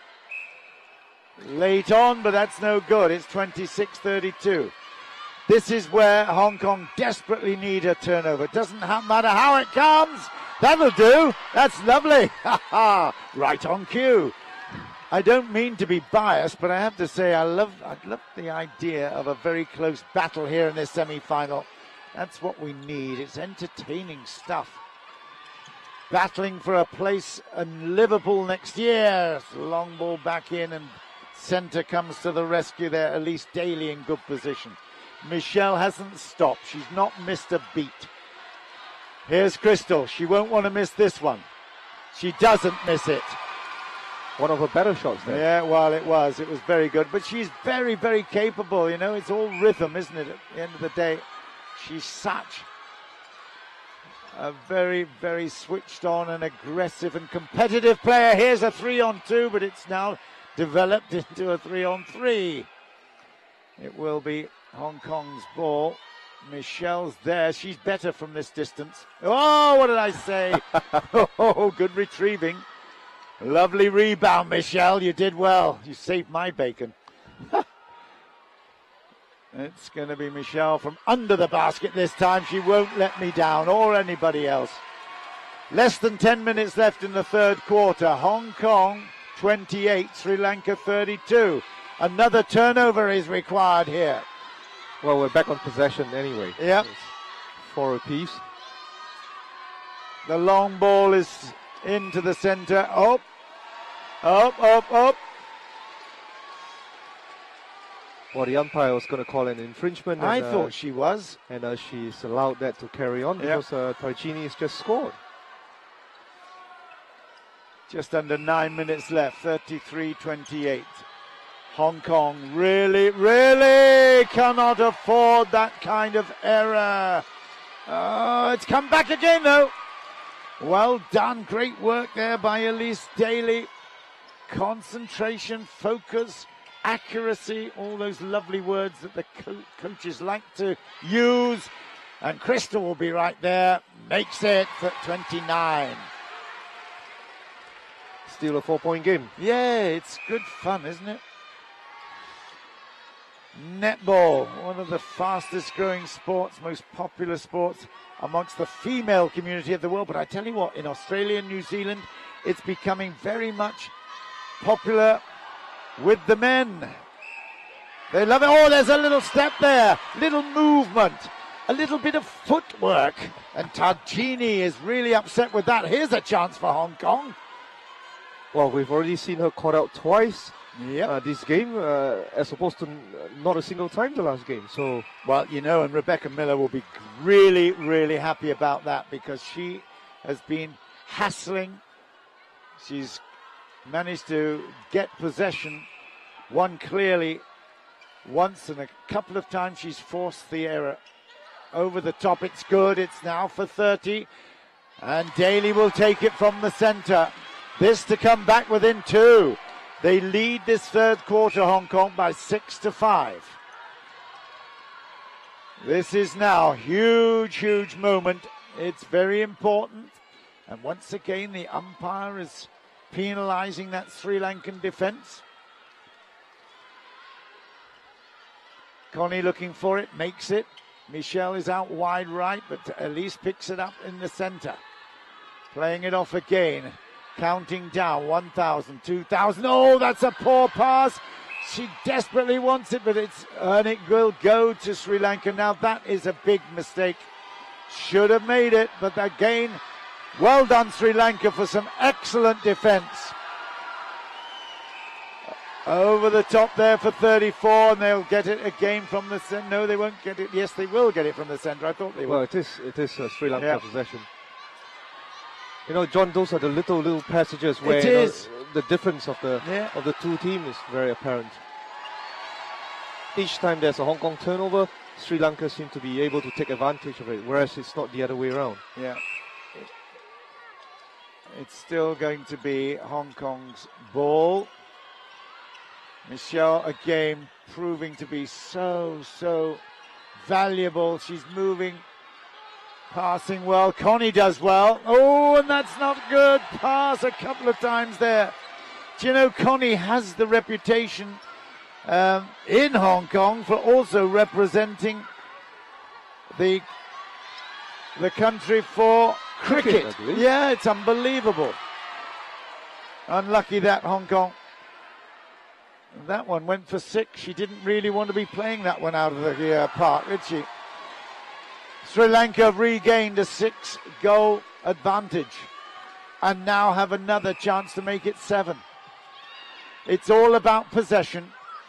late on, but that's no good. It's twenty-six thirty-two. This is where Hong Kong desperately need a turnover. It doesn't ha- matter how it comes. That'll do. That's lovely. Ha ha. Right on cue. I don't mean to be biased, but I have to say I love I love the idea of a very close battle here in this semi-final. That's what we need. It's entertaining stuff. Battling for a place in Liverpool next year. Long ball back in, and centre comes to the rescue there. Elise Daly in good position. Michelle hasn't stopped. She's not missed a beat. Here's Crystal. She won't want to miss this one. She doesn't miss it. One of her better shots there. Yeah, well, it was. It was very good. But she's very, very capable. You know, it's all rhythm, isn't it? At the end of the day, she's such a very, very switched on and aggressive and competitive player. Here's a three on two, but it's now developed into a three on three. It will be Hong Kong's ball. Michelle's there. She's better from this distance. Oh, what did I say? Oh, good retrieving. Lovely rebound, Michelle. You did well. You saved my bacon. It's going to be Michelle from under the basket this time. She won't let me down, or anybody else. Less than ten minutes left in the third quarter. Hong Kong twenty-eight, Sri Lanka thirty-two. Another turnover is required here. Well, we're back on possession anyway. Yep. It's four apiece. The long ball is into the center. Up, up, up, up. Well, the umpire was going to call an infringement. And, I uh, thought she was. And uh, she's allowed that to carry on Yep. because uh, Targini has just scored. Just under nine minutes left, thirty-three twenty-eight. Hong Kong really, really cannot afford that kind of error. Oh, it's come back again, though. Well done. Great work there by Elise Daly. Concentration, focus, accuracy, all those lovely words that the co- coaches like to use. And Crystal will be right there. Makes it for twenty-nine. Still a four-point game. Yeah, it's good fun, isn't it? Netball, one of the fastest growing sports, most popular sports amongst the female community of the world. But I tell you what, in Australia and New Zealand, it's becoming very much popular with the men. They love it. Oh, there's a little step there, little movement, a little bit of footwork. And Targini is really upset with that. Here's a chance for Hong Kong. Well, we've already seen her caught out twice Yep. uh, this game, uh, as opposed to n- not a single time the last game. So, Well, you know, and Rebecca Miller will be really, really happy about that because she has been hassling. She's managed to get possession, one clearly once, and a couple of times she's forced the error over the top. It's good. It's now for thirty. And Daly will take it from the center. This to come back within two. They lead this third quarter, Hong Kong, by six to five. This is now huge, huge moment. It's very important. And once again, the umpire is penalizing that Sri Lankan defense. Connie looking for it, makes it. Michelle is out wide right, but Elise picks it up in the center. Playing it off again. Counting down. one thousand, two thousand. Oh, that's a poor pass. She desperately wants it, but it's and it will go to Sri Lanka. Now that is a big mistake. Should have made it, but again, well done Sri Lanka for some excellent defense. Over the top there for thirty-four, and they'll get it again from the center. No, they won't get it. Yes, they will get it from the center. I thought they would. Well, it is it is uh, Sri Lanka Yeah. possession. You know, John, those are the little little passages where It you know, is. the difference of the Yeah. of the two teams is very apparent. Each time there's a Hong Kong turnover, Sri Lanka seem to be able to take advantage of it, whereas it's not the other way around. Yeah. It's still going to be Hong Kong's ball. Michelle again proving to be so, so valuable. She's moving, passing well. Connie does well. Oh, and that's not good. Pass a couple of times there. Do you know Connie has the reputation um, in Hong Kong for also representing the the country for cricket. Cricket, I believe. Yeah, it's unbelievable. Unlucky that Hong Kong. That one went for six. She didn't really want to be playing that one out of the uh, park, did she? Sri Lanka have regained a six-goal advantage and now have another chance to make it seven. It's all about possession.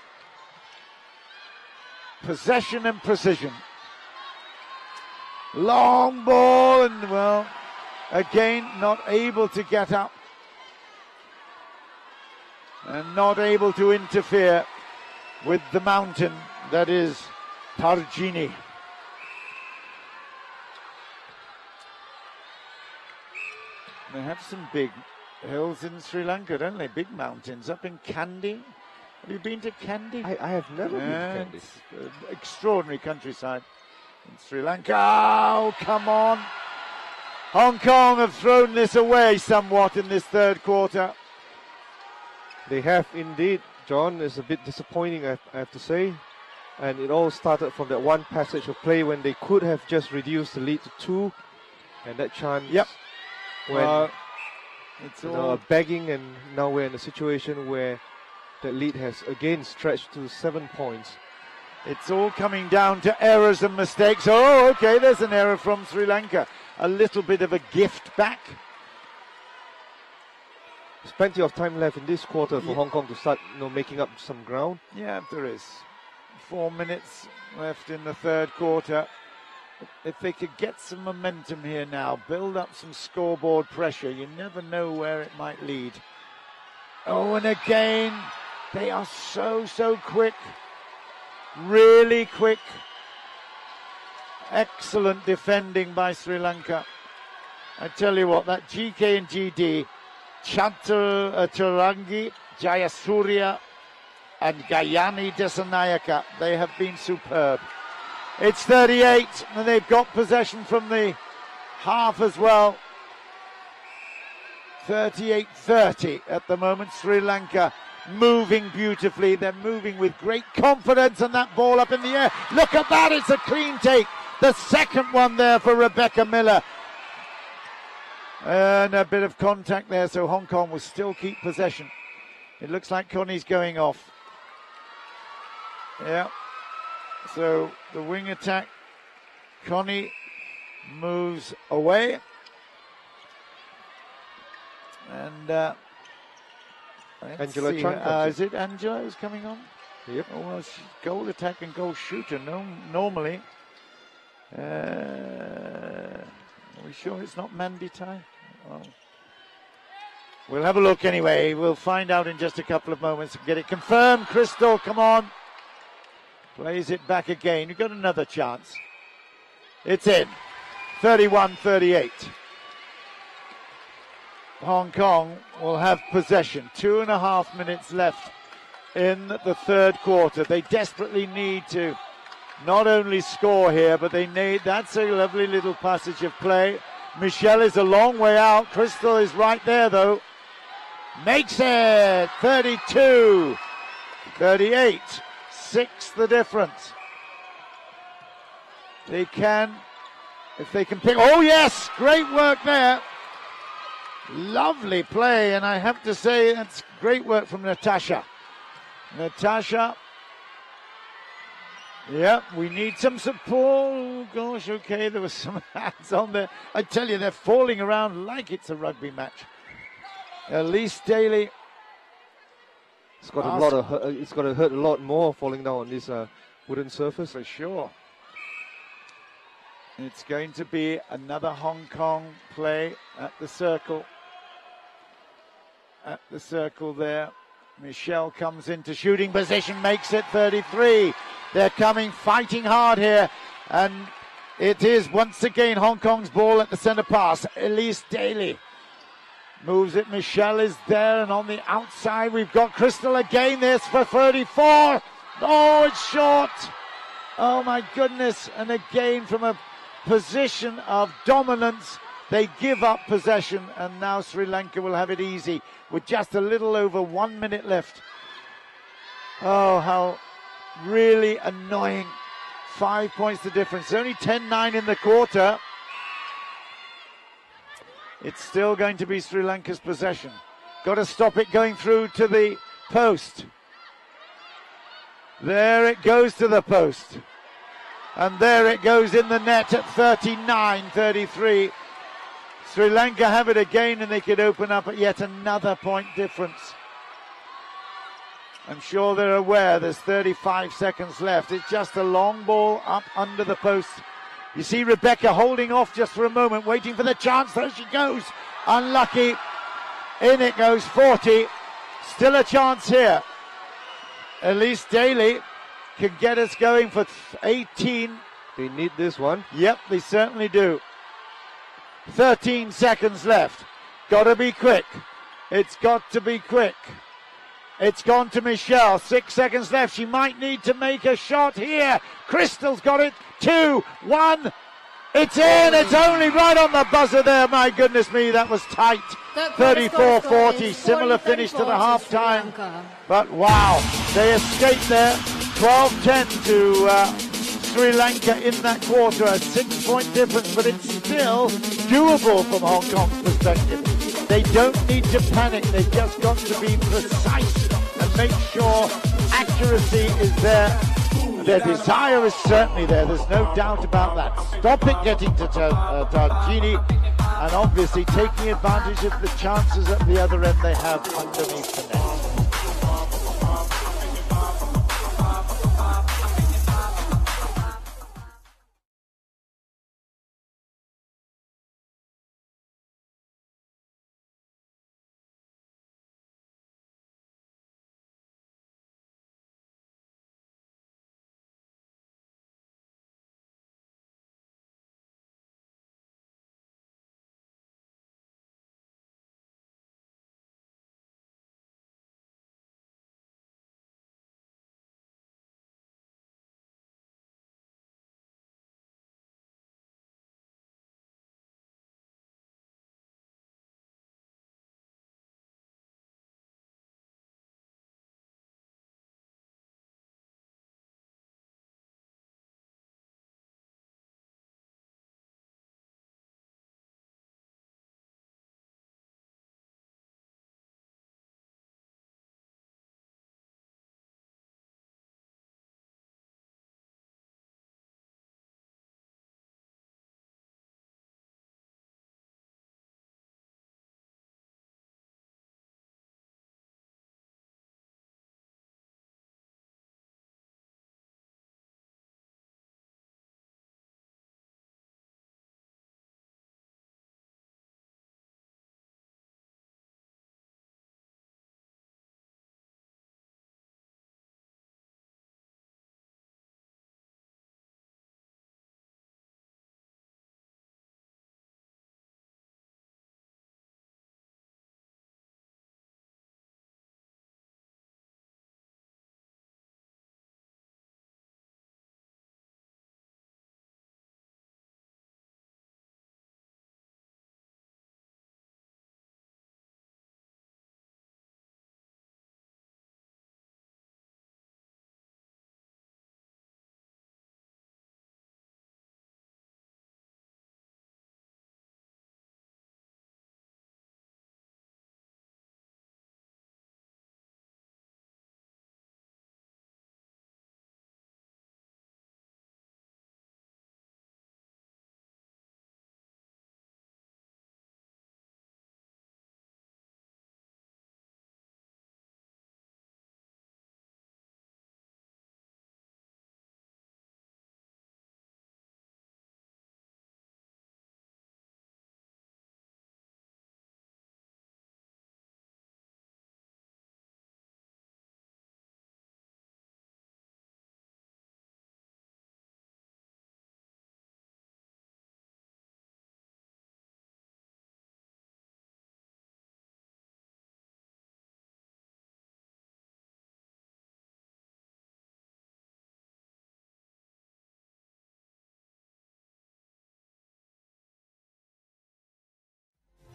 Possession and precision. Long ball and, well, again, not able to get up. And not able to interfere with the mountain that is Tarjini. They have some big hills in Sri Lanka, don't they? Big mountains up in Kandy. Have you been to Kandy? I, I have never Yeah, been to Candy. it's, uh, extraordinary countryside in Sri Lanka. Oh, come on. Hong Kong have thrown this away somewhat in this third quarter. They have indeed, John. It's a bit disappointing, I, I have to say. And it all started from that one passage of play when they could have just reduced the lead to two. And that chance Yep. when Uh, it's you all know, begging, and now we're in a situation where the lead has again stretched to seven points. It's all coming down to errors and mistakes. Oh, okay, there's an error from Sri Lanka. A little bit of a gift back. There's plenty of time left in this quarter for Yeah. Hong Kong to start you know, making up some ground. Yeah, there is. Four minutes left in the third quarter. If they could get some momentum here now, build up some scoreboard pressure, you never know where it might lead. Oh, and again, they are so, so quick. Really quick. Excellent defending by Sri Lanka. I tell you what, that G K and G D, Chanturangi, Jayasuriya, and Gayani Desanayaka, they have been superb. It's thirty-eight, and they've got possession from the half as well. thirty-eight thirty at the moment. Sri Lanka moving beautifully. They're moving with great confidence, and that ball up in the air. Look at that, it's a clean take. The second one there for Rebecca Miller. And a bit of contact there, so Hong Kong will still keep possession. It looks like Connie's going off. Yeah. So the wing attack, Connie moves away. And uh, let's Angela see, Chan uh, comes is it Angela who's coming on? Yep. Oh, well, she's goal attack and goal shooter no, normally. Uh, are we sure it's not Mandy Tai? Oh. We'll have a look anyway. We'll find out in just a couple of moments and get it confirmed. Crystal, come on. Plays it back again. You've got another chance. It's in. thirty-one thirty-eight. Hong Kong will have possession. Two and a half minutes left in the third quarter. They desperately need to not only score here, but they need, that's a lovely little passage of play. Michelle is a long way out. Crystal is right there though. Makes it thirty-two thirty-eight. Six the difference. They can, if they can pick. Oh yes, great work there. Lovely play, and I have to say that's great work from Natasha. Natasha. Yep, we need some support. Oh, gosh, okay, there was some hands on there. I tell you, they're falling around like it's a rugby match. Elise Daly. It's got a lot of. hu- It's got to hurt a lot more falling down on this uh, wooden surface. For sure. It's going to be another Hong Kong play at the circle. At the circle there. Michelle comes into shooting position, makes it thirty-three. They're coming, fighting hard here. And it is once again Hong Kong's ball at the centre pass. Elise Daly moves it. Michelle is there, and on the outside we've got Crystal again. This for thirty-four. Oh, it's short. Oh my goodness. And again from a position of dominance, they give up possession, and now Sri Lanka will have it easy with just a little over one minute left. Oh, how really annoying. Five points the difference. Only ten nine in the quarter. It's still going to be Sri Lanka's possession. Got to stop it going through to the post. There it goes to the post. And there it goes in the net at thirty-nine thirty-three. Sri Lanka have it again, and they could open up at yet another point difference. I'm sure they're aware there's thirty-five seconds left. It's just a long ball up under the post. You see Rebecca holding off just for a moment, waiting for the chance. There she goes. Unlucky. In it goes forty. Still a chance here. Elise Daly can get us going for eighteen. They need this one. Yep, they certainly do. thirteen seconds left. Got to be quick. It's got to be quick. It's gone to Michelle. Six seconds left. She might need to make a shot here. Crystal's got it. Two, one. It's in. It's only right on the buzzer there. My goodness me, that was tight. thirty-four forty. Similar finish to the half time. But wow, they escaped there. twelve ten to uh, Sri Lanka in that quarter. A six-point difference, but it's still doable from Hong Kong's perspective. They don't need to panic. They've just got to be precise and make sure accuracy is there. Their desire is certainly there. There's no doubt about that. Stop it getting to uh, Dargini, and obviously taking advantage of the chances at the other end they have underneath the net.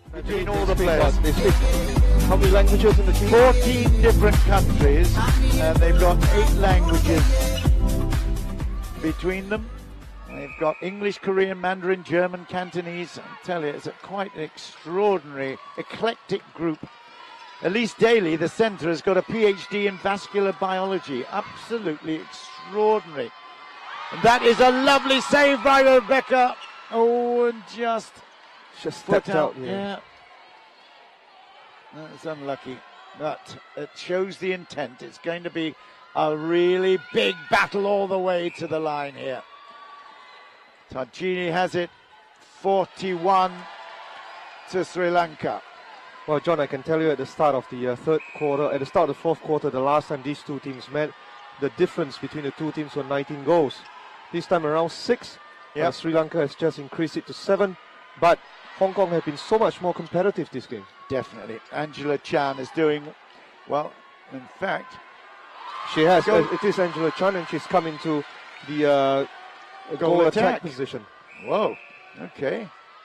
between They all the speak players. what? They speak how many languages in the team? fourteen different countries, and they've got eight languages between them. They've got English, Korean, Mandarin, German, Cantonese. I tell you, it's a quite an extraordinary, eclectic group. Elise Daly, the centre, has got a PhD in vascular biology. Absolutely extraordinary. And that is a lovely save by Rebecca. Oh, and just Just foot stepped out. Yeah. Yeah. That's unlucky. But it shows the intent. It's going to be a really big battle all the way to the line here. Tarjini has it forty-one to Sri Lanka. Well, John, I can tell you at the start of the uh, third quarter, at the start of the fourth quarter, the last time these two teams met, the difference between the two teams was nineteen goals. This time around six. Yep. Uh, Sri Lanka has just increased it to seven, but Hong Kong have been so much more competitive this game. Definitely. Angela Chan is doing well. In fact, She has. Go- Uh, it is Angela Chan, and she's come into the uh, goal, Goal attack. attack. position. whoa, okay.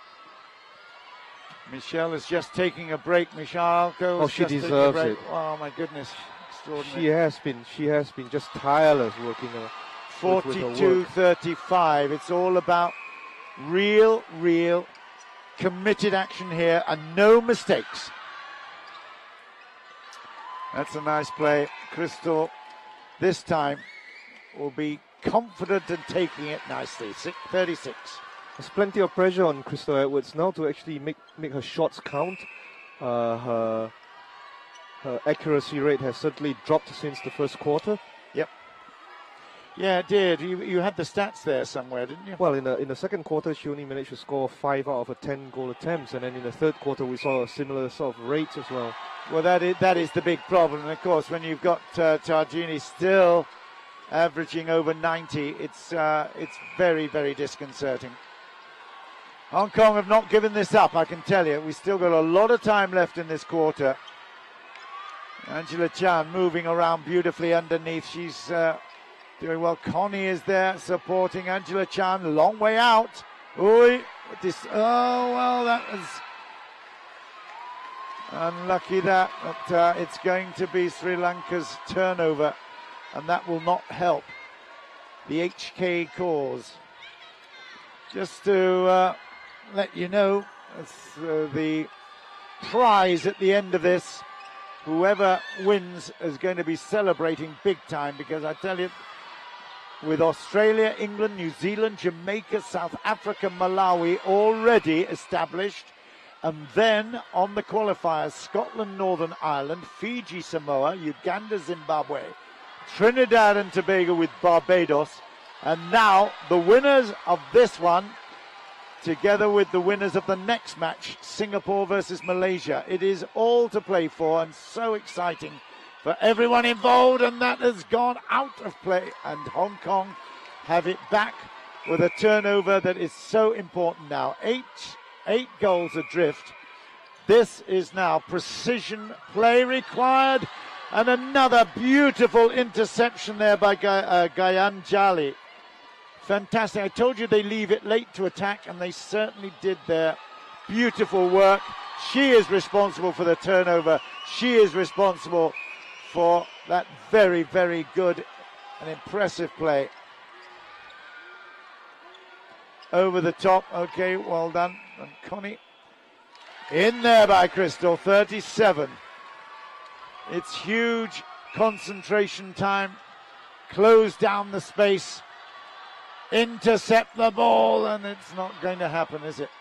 Michelle is just taking a break. Michelle goes. Oh, she just taking a deserves break. it. Oh my goodness, She extraordinary. has been. She has been just tireless working. Uh, with- with her forty-two work. thirty-five. It's all about real, real committed action here and no mistakes. That's a nice play. Crystal, this time, will be confident in taking it nicely. Six, thirty-six. There's plenty of pressure on Crystal Edwards now to actually make, make her shots count. Uh, her, her accuracy rate has certainly dropped since the first quarter. Yep. Yeah, it did. You, you had the stats there somewhere, didn't you? Well, in the, in the second quarter, she only managed to score five out of her ten goal attempts. And then in the third quarter, we saw a similar sort of rate as well. Well, that is, that is the big problem. And of course, when you've got uh, Tarjini still averaging over ninety, it's, uh, it's very, very disconcerting. Hong Kong have not given this up, I can tell you. We've still got a lot of time left in this quarter. Angela Chan moving around beautifully underneath. She's uh, doing well. Connie is there supporting Angela Chan. Long way out. Oi, this, oh, well, that was unlucky that. But uh, it's going to be Sri Lanka's turnover, and that will not help the H K cause. Just to uh, let you know, it's, uh, the prize at the end of this, whoever wins is going to be celebrating big time, because I tell you, with Australia, England, New Zealand, Jamaica, South Africa, Malawi already established, and then on the qualifiers, Scotland, Northern Ireland, Fiji, Samoa, Uganda, Zimbabwe, Trinidad and Tobago with Barbados, and now the winners of this one, together with the winners of the next match, Singapore versus Malaysia. It is all to play for, and so exciting for everyone involved, and that has gone out of play, and Hong Kong have it back with a turnover that is so important now. Eight, eight goals adrift. This is now precision play required, and another beautiful interception there by Ga- uh, Gayan Jali. Fantastic. I told you they leave it late to attack, and they certainly did their beautiful work. She is responsible for the turnover. She is responsible for that very, very good and impressive play. Over the top. Okay, well done. And Connie in there by Crystal, thirty-seven. It's huge concentration time. Close down the space. Intercept the ball, and it's not going to happen, is it?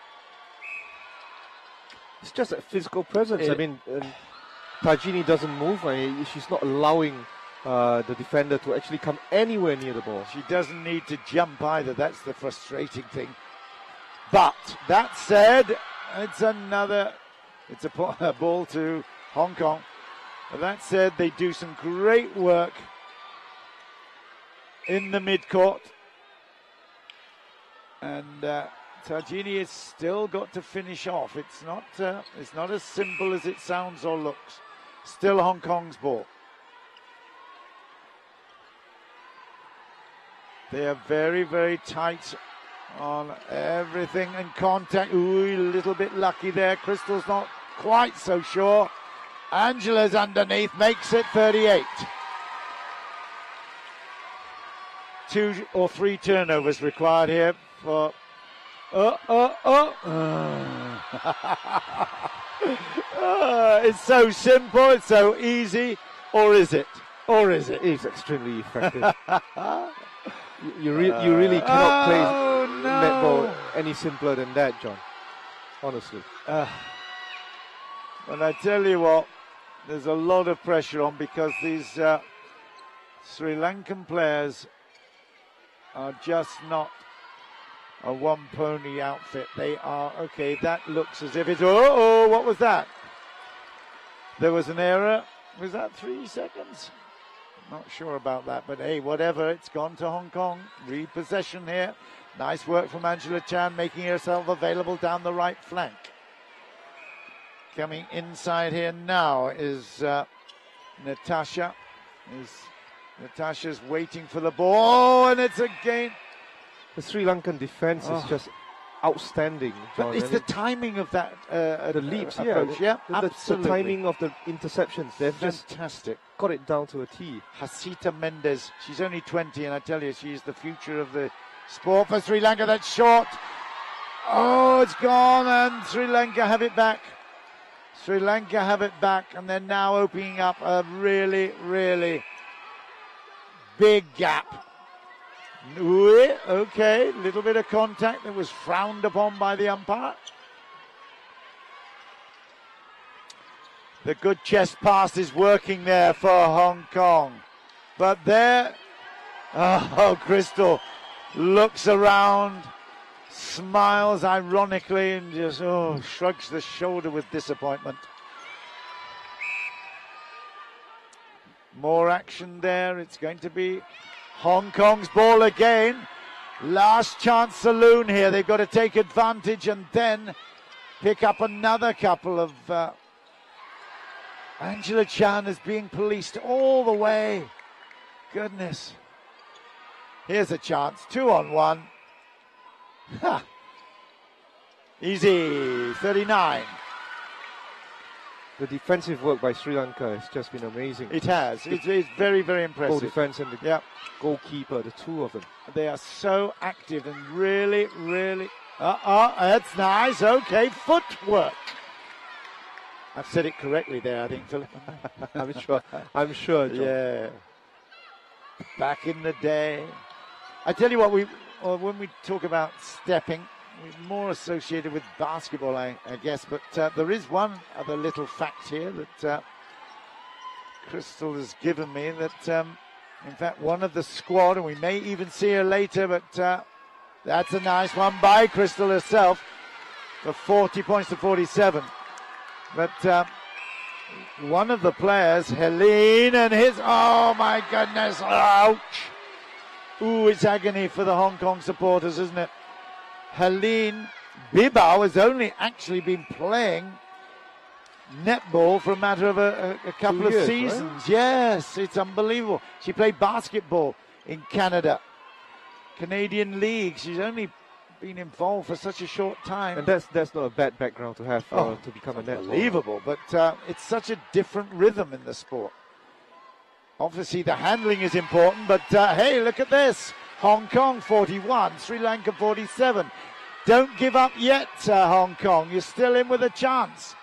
It's just a physical presence. I It- mean, um, Tarjini doesn't move. I mean, she's not allowing uh, the defender to actually come anywhere near the ball. She doesn't need to jump either. That's the frustrating thing. But that said, it's another, it's a, po- a ball to Hong Kong. But that said, they do some great work in the mid-court. And uh, Tarjini has still got to finish off. It's not, uh, it's not as simple as it sounds or looks. Still Hong Kong's ball. They are very, very tight on everything and contact. Ooh, a little bit lucky there. Crystal's not quite so sure. Angela's underneath, makes it thirty-eight. Two or three turnovers required here for. Oh, oh, oh. Uh, it's so simple, it's so easy. Or is it? Or is it? It's extremely effective. you, you, re- you really cannot play Oh, no. netball any simpler than that, John. Honestly. Uh, and I tell you what, there's a lot of pressure on because these uh, Sri Lankan players are just not a one pony outfit. They are, okay, that looks as if it's, oh, oh, what was that? There was an error. Was that three seconds? Not sure about that, but hey, whatever, it's gone to Hong Kong. Repossession here. Nice work from Angela Chan, making herself available down the right flank. Coming inside here now is uh, Natasha. Is Natasha's waiting for the ball, and it's again. The Sri Lankan defense Oh. is just outstanding, John. But it's and the it- timing of that uh, the uh, leaps, yeah, approach. the, yeah, the, the absolutely. timing of the interceptions. They've just Fantastic. got it down to a T. Hasita Mendes, she's only twenty, and I tell you, she's the future of the sport for Sri Lanka. That's short. Oh, it's gone, and Sri Lanka have it back. Sri Lanka have it back, and they're now opening up a really, really big gap. Ooh, okay, little bit of contact that was frowned upon by the umpire. The good chest pass is working there for Hong Kong. But there, oh, Crystal looks around, smiles ironically, and just, oh, shrugs the shoulder with disappointment. More action there. It's going to be Hong Kong's ball again. Last chance saloon here. They've got to take advantage and then pick up another couple of... Uh, Angela Chan is being policed all the way. Goodness. Here's a chance. Two on one. Ha. Easy. thirty-nine. The defensive work by Sri Lanka has just been amazing. It has. It's, it's very, very Goal impressive. defense and the Yeah. goalkeeper, the two of them. They are so active and really, really... Uh-oh, that's nice. Okay, footwork. I've said it correctly there, I think, Philip. I'm sure. I'm sure, John. Yeah. Back in the day. I tell you what, we well, when we talk about stepping, we're more associated with basketball, I, I guess. But uh, there is one other little fact here that uh, Crystal has given me that, um, in fact, one of the squad, and we may even see her later, but uh, that's a nice one by Crystal herself for forty points to forty-seven. But uh, one of the players, Helene, and his, oh my goodness, ouch. Ooh, it's agony for the Hong Kong supporters, isn't it? Helene Bibao has only actually been playing netball for a matter of a, a, a couple Two of years, seasons. right? Yes, it's unbelievable. She played basketball in Canada, Canadian League. She's only been involved for such a short time. And that's that's not a bad background to have for, Oh, to become a netballer. Unbelievable, but uh, it's such a different rhythm in the sport. Obviously, the handling is important, but uh, hey, look at this. Hong Kong forty-one, Sri Lanka forty-seven. Don't give up yet, uh, Hong Kong. You're still in with a chance.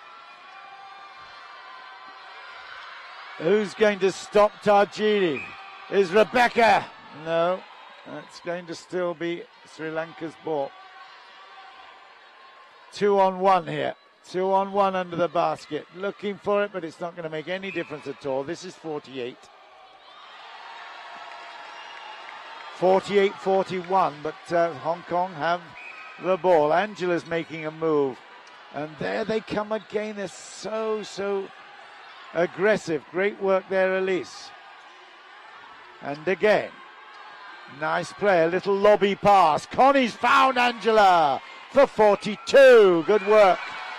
Who's going to stop Tarjini? Is Rebecca? No, that's going to still be Sri Lanka's ball. Two on one here. Two on one under the basket. Looking for it, but it's not going to make any difference at all. This is forty-eight. forty-eight forty-one, but uh, Hong Kong have the ball. Angela's making a move. And there they come again. They're so, so aggressive. Great work there, Elise. And again. Nice play, a little lobby pass. Connie's found Angela for forty-two. Good work.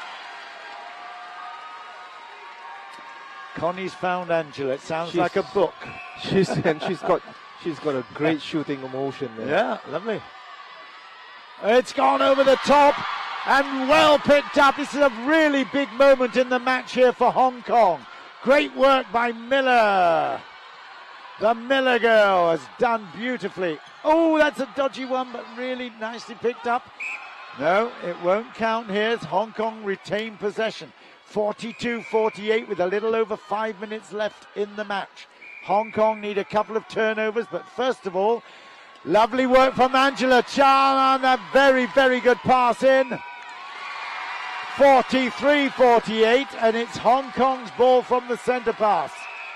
Connie's found Angela. It sounds She's- like a book. She's and she's got she's got a great shooting emotion there. Yeah, lovely. It's gone over the top and well picked up. This is a really big moment in the match here for Hong Kong. Great work by Miller. The Miller girl has done beautifully. Oh, that's a dodgy one, but really nicely picked up. No, it won't count here. It's Hong Kong retain possession. forty-two forty-eight with a little over five minutes left in the match. Hong Kong need a couple of turnovers, but first of all, lovely work from Angela Chan on a very, very good pass in. forty-three forty-eight, and it's Hong Kong's ball from the centre pass.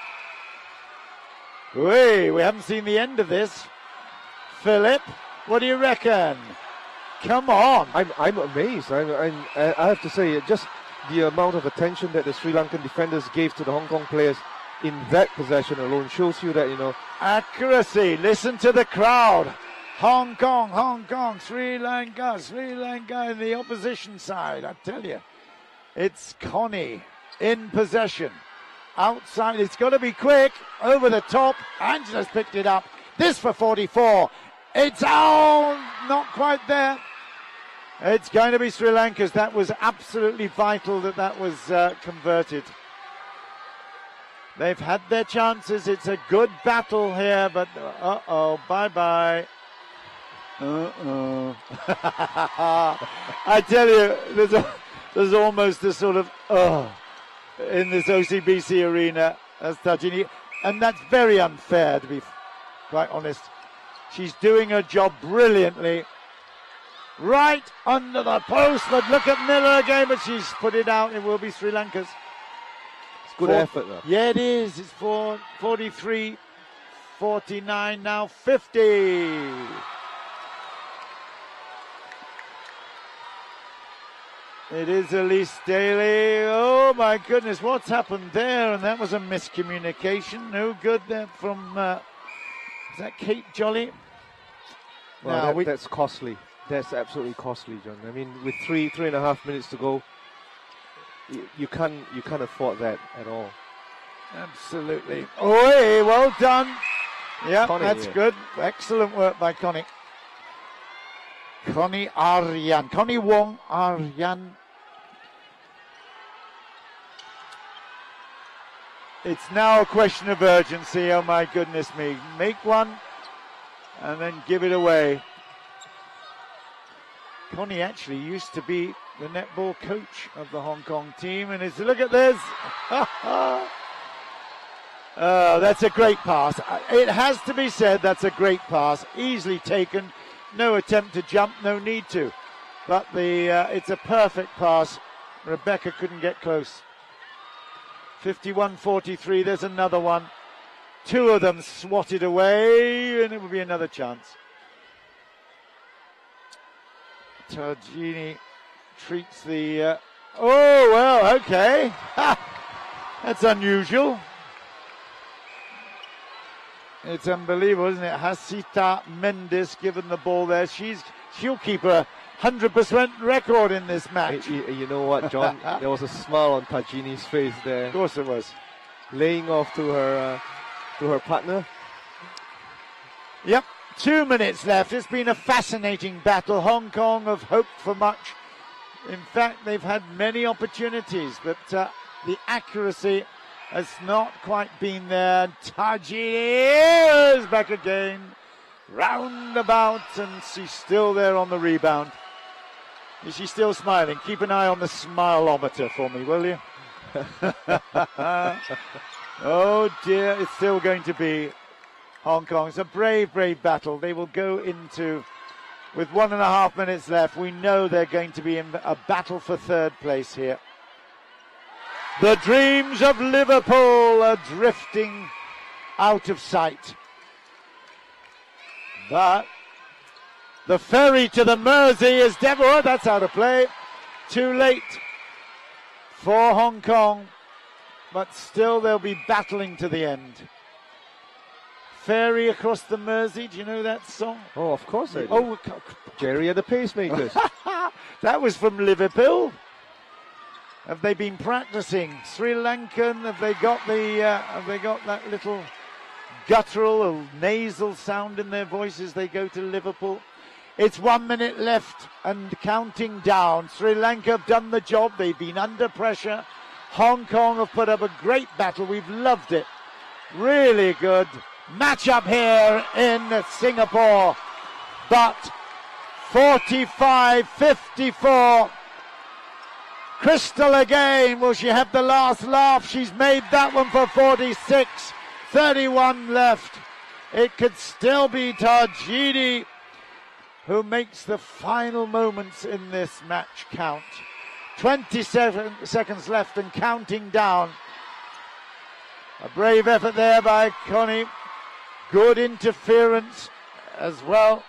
Wait, we haven't seen the end of this. Philip, what do you reckon? Come on. I'm I'm amazed. I'm, I'm, I have to say, just the amount of attention that the Sri Lankan defenders gave to the Hong Kong players in that possession alone shows you that, you know. Accuracy. Listen to the crowd. Hong Kong, Hong Kong, Sri Lanka, Sri Lanka in the opposition side. I tell you, it's Connie in possession. Outside, it's got to be quick. Over the top. Angela's picked it up. This for forty-four. It's oh, not quite there. It's going to be Sri Lanka's. That was absolutely vital that that was uh, converted. They've had their chances. It's a good battle here, but uh-oh, bye-bye. Uh-oh. I tell you, there's, a, there's almost a sort of, oh, in this O C B C arena as Tajini. And that's very unfair, to be quite honest. She's doing her job brilliantly. Right under the post, but look at Miller again, but she's put it out. It will be Sri Lanka's. It's good Four, effort, though. Yeah, it is. It's for forty-three forty-nine, now fifty. It is Elise Daly. Oh my goodness, what's happened there? And that was a miscommunication. No good there from, uh, is that Kate Jolly? Well, No, that, we- that's costly. That's absolutely costly, John. I mean, with three, three and a half minutes to go, you, you can't, you can't afford that at all. Absolutely. Oh, hey, well done. Yeah, Connie, that's yeah. good. Excellent work by Connie. Connie Aryan. Connie Wong Aryan. It's now a question of urgency. Oh, my goodness me. Make one and then give it away. Connie actually used to be the netball coach of the Hong Kong team, and it's, look at this. Oh, that's a great pass. It has to be said, that's a great pass. Easily taken. No attempt to jump, no need to. But the uh, it's a perfect pass. Rebecca couldn't get close. fifty-one forty-three, there's another one. Two of them swatted away, and it will be another chance. Targini treats the... Uh, oh, well, okay. That's unusual. It's unbelievable, isn't it? Hasita Mendes given the ball there. She's she'll keep a hundred percent record in this match. You, you know what, John? There was a smile on Tajini's face there, Of course it was. laying off to her uh, to her partner. Yep, two minutes left. It's been a fascinating battle. Hong Kong have hoped for much. In fact, they've had many opportunities, but uh, the accuracy has not quite been there. Tajini is back again. Roundabout, and she's still there on the rebound. Is she still smiling? Keep an eye on the smileometer for me, will you? Oh dear, it's still going to be Hong Kong. It's a brave, brave battle. They will go into, with one and a half minutes left, we know they're going to be in a battle for third place here. The dreams of Liverpool are drifting out of sight. But the ferry to the Mersey is Deborah. That's out of play. Too late for Hong Kong. But still they'll be battling to the end. Ferry across the Mersey. Do you know that song? Oh, of course they do. Oh, Jerry and the Pacemakers. that was from Liverpool. Have they been practicing? Sri Lankan, have they got the? Uh, have they got that little guttural or nasal sound in their voices? They go to Liverpool. It's one minute left and counting down. Sri Lanka have done the job. They've been under pressure. Hong Kong have put up a great battle. We've loved it. Really good match up here in Singapore. But forty-five fifty-four. Crystal again. Will she have the last laugh? She's made that one for forty-six. thirty-one left. It could still be Tajidi who makes the final moments in this match count. twenty-seven seconds left and counting down. A brave effort there by Connie. Good interference as well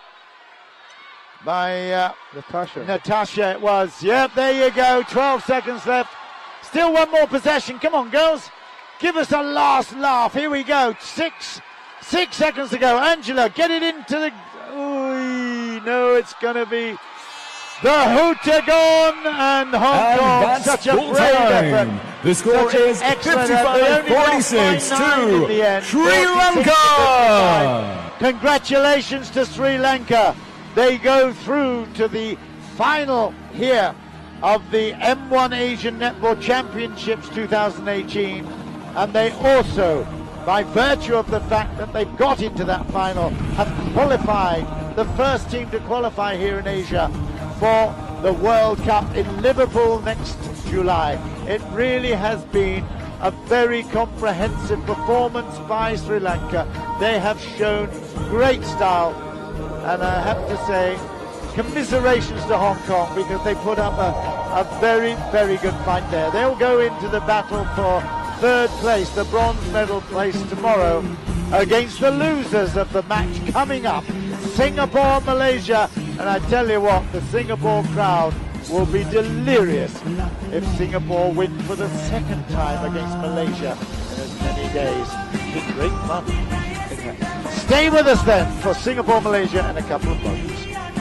by uh, Natasha. Natasha it was. Yep, there you go. twelve seconds left. Still one more possession. Come on, girls. Give us a last laugh. Here we go. Six, six seconds to go. Angela, get it into the... Ooh, no, it's going to be the Hootagon and Hong And Kong. that's Such a full brave time. effort. The score Such an is excellent effort. They fifty-five only lost forty-six by nine in the to end. Sri forty-six to Lanka. fifty-five. Congratulations to Sri Lanka. They go through to the final here of the M one Asian Netball Championships two thousand eighteen. And they also, by virtue of the fact that they've got into that final, have qualified, the first team to qualify here in Asia for the World Cup in Liverpool next July. It really has been a very comprehensive performance by Sri Lanka. They have shown great style, and I have to say, commiserations to Hong Kong because they put up a, a very, very good fight there. They'll go into the battle for third place, the bronze medal place tomorrow, against the losers of the match coming up, Singapore, Malaysia. And I tell you what, the Singapore crowd will be delirious if Singapore win for the second time against Malaysia in as many days. It's been great fun. Stay with us then for Singapore, Malaysia in a couple of moments.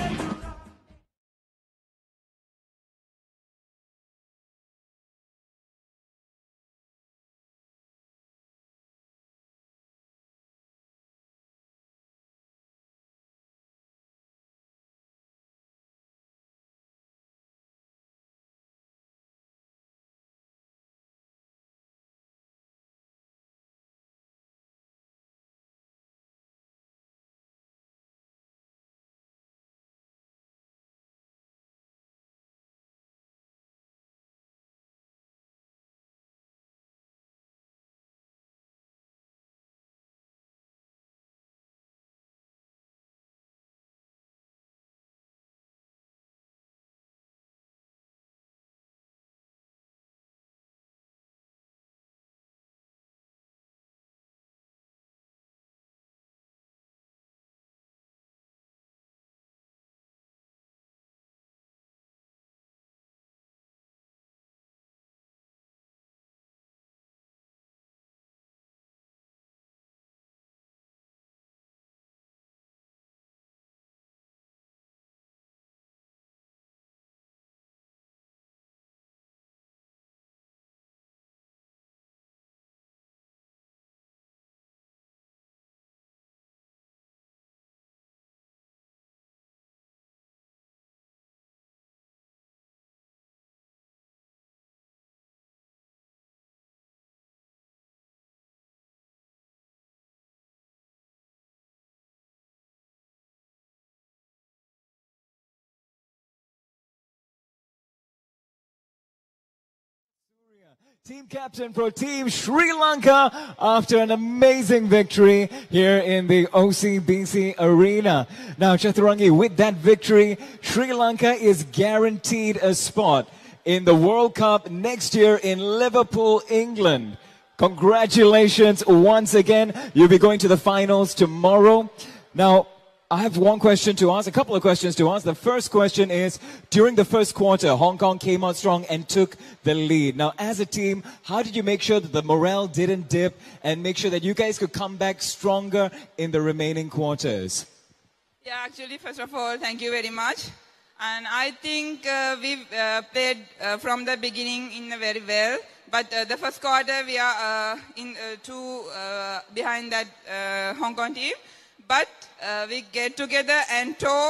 Team captain for Team Sri Lanka after an amazing victory here in the O C B C Arena. Now, Chaturangi, with that victory, Sri Lanka is guaranteed a spot in the World Cup next year in Liverpool, England. Congratulations once again. You'll be going to the finals tomorrow. Now, I have one question to ask, a couple of questions to ask. The first question is, during the first quarter, Hong Kong came out strong and took the lead. Now, as a team, how did you make sure that the morale didn't dip and make sure that you guys could come back stronger in the remaining quarters? Yeah, actually, first of all, thank you very much. And I think uh, we uh, played uh, from the beginning in a very well. But uh, the first quarter, we are uh, in uh, two uh, behind that uh, Hong Kong team. But uh, we get together and talk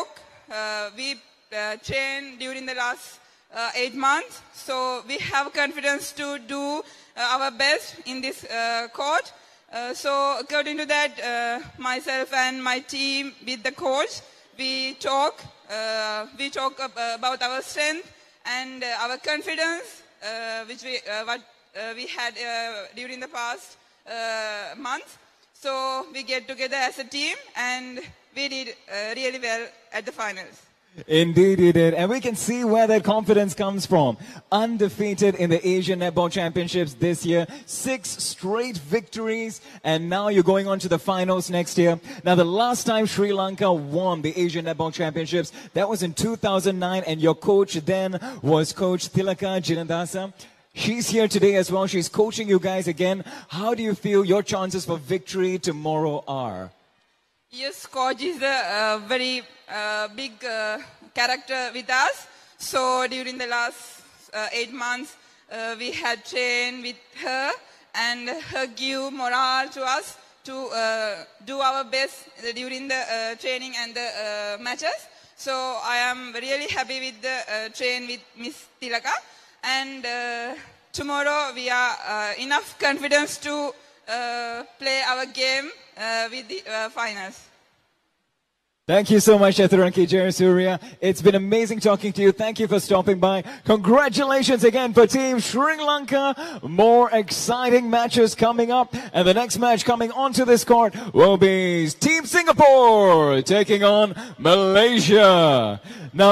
uh, we uh, trained during the last uh, eight months. So we have confidence to do uh, our best in this uh, court. Uh, so according to that, uh, myself and my team with the coach, we talk, uh, we talk ab- about our strength and uh, our confidence, uh, which we, uh, what uh, we had uh, during the past uh, month. So we get together as a team and we did uh, really well at the finals. Indeed you did. And we can see where that confidence comes from. Undefeated in the Asian Netball Championships this year. Six straight victories. And now you're going on to the finals next year. Now the last time Sri Lanka won the Asian Netball Championships, that was in two thousand nine. And your coach then was Coach Tilaka Jinandasa. She's here today as well. She's coaching you guys again. How do you feel your chances for victory tomorrow are? Yes, coach is a uh, very uh, big uh, character with us. So during the last uh, eight months, uh, we had trained with her and her give morale to us to uh, do our best during the uh, training and the uh, matches. So I am really happy with the uh, train with Miss Tilaka. And uh, tomorrow we are uh, enough confidence to uh, play our game uh, with the uh, finals. Thank you so much, Etharanki Jayasuriya. It's been amazing talking to you. Thank you for stopping by. Congratulations again for Team Sri Lanka. More exciting matches coming up. And the next match coming onto this court will be Team Singapore taking on Malaysia. Now,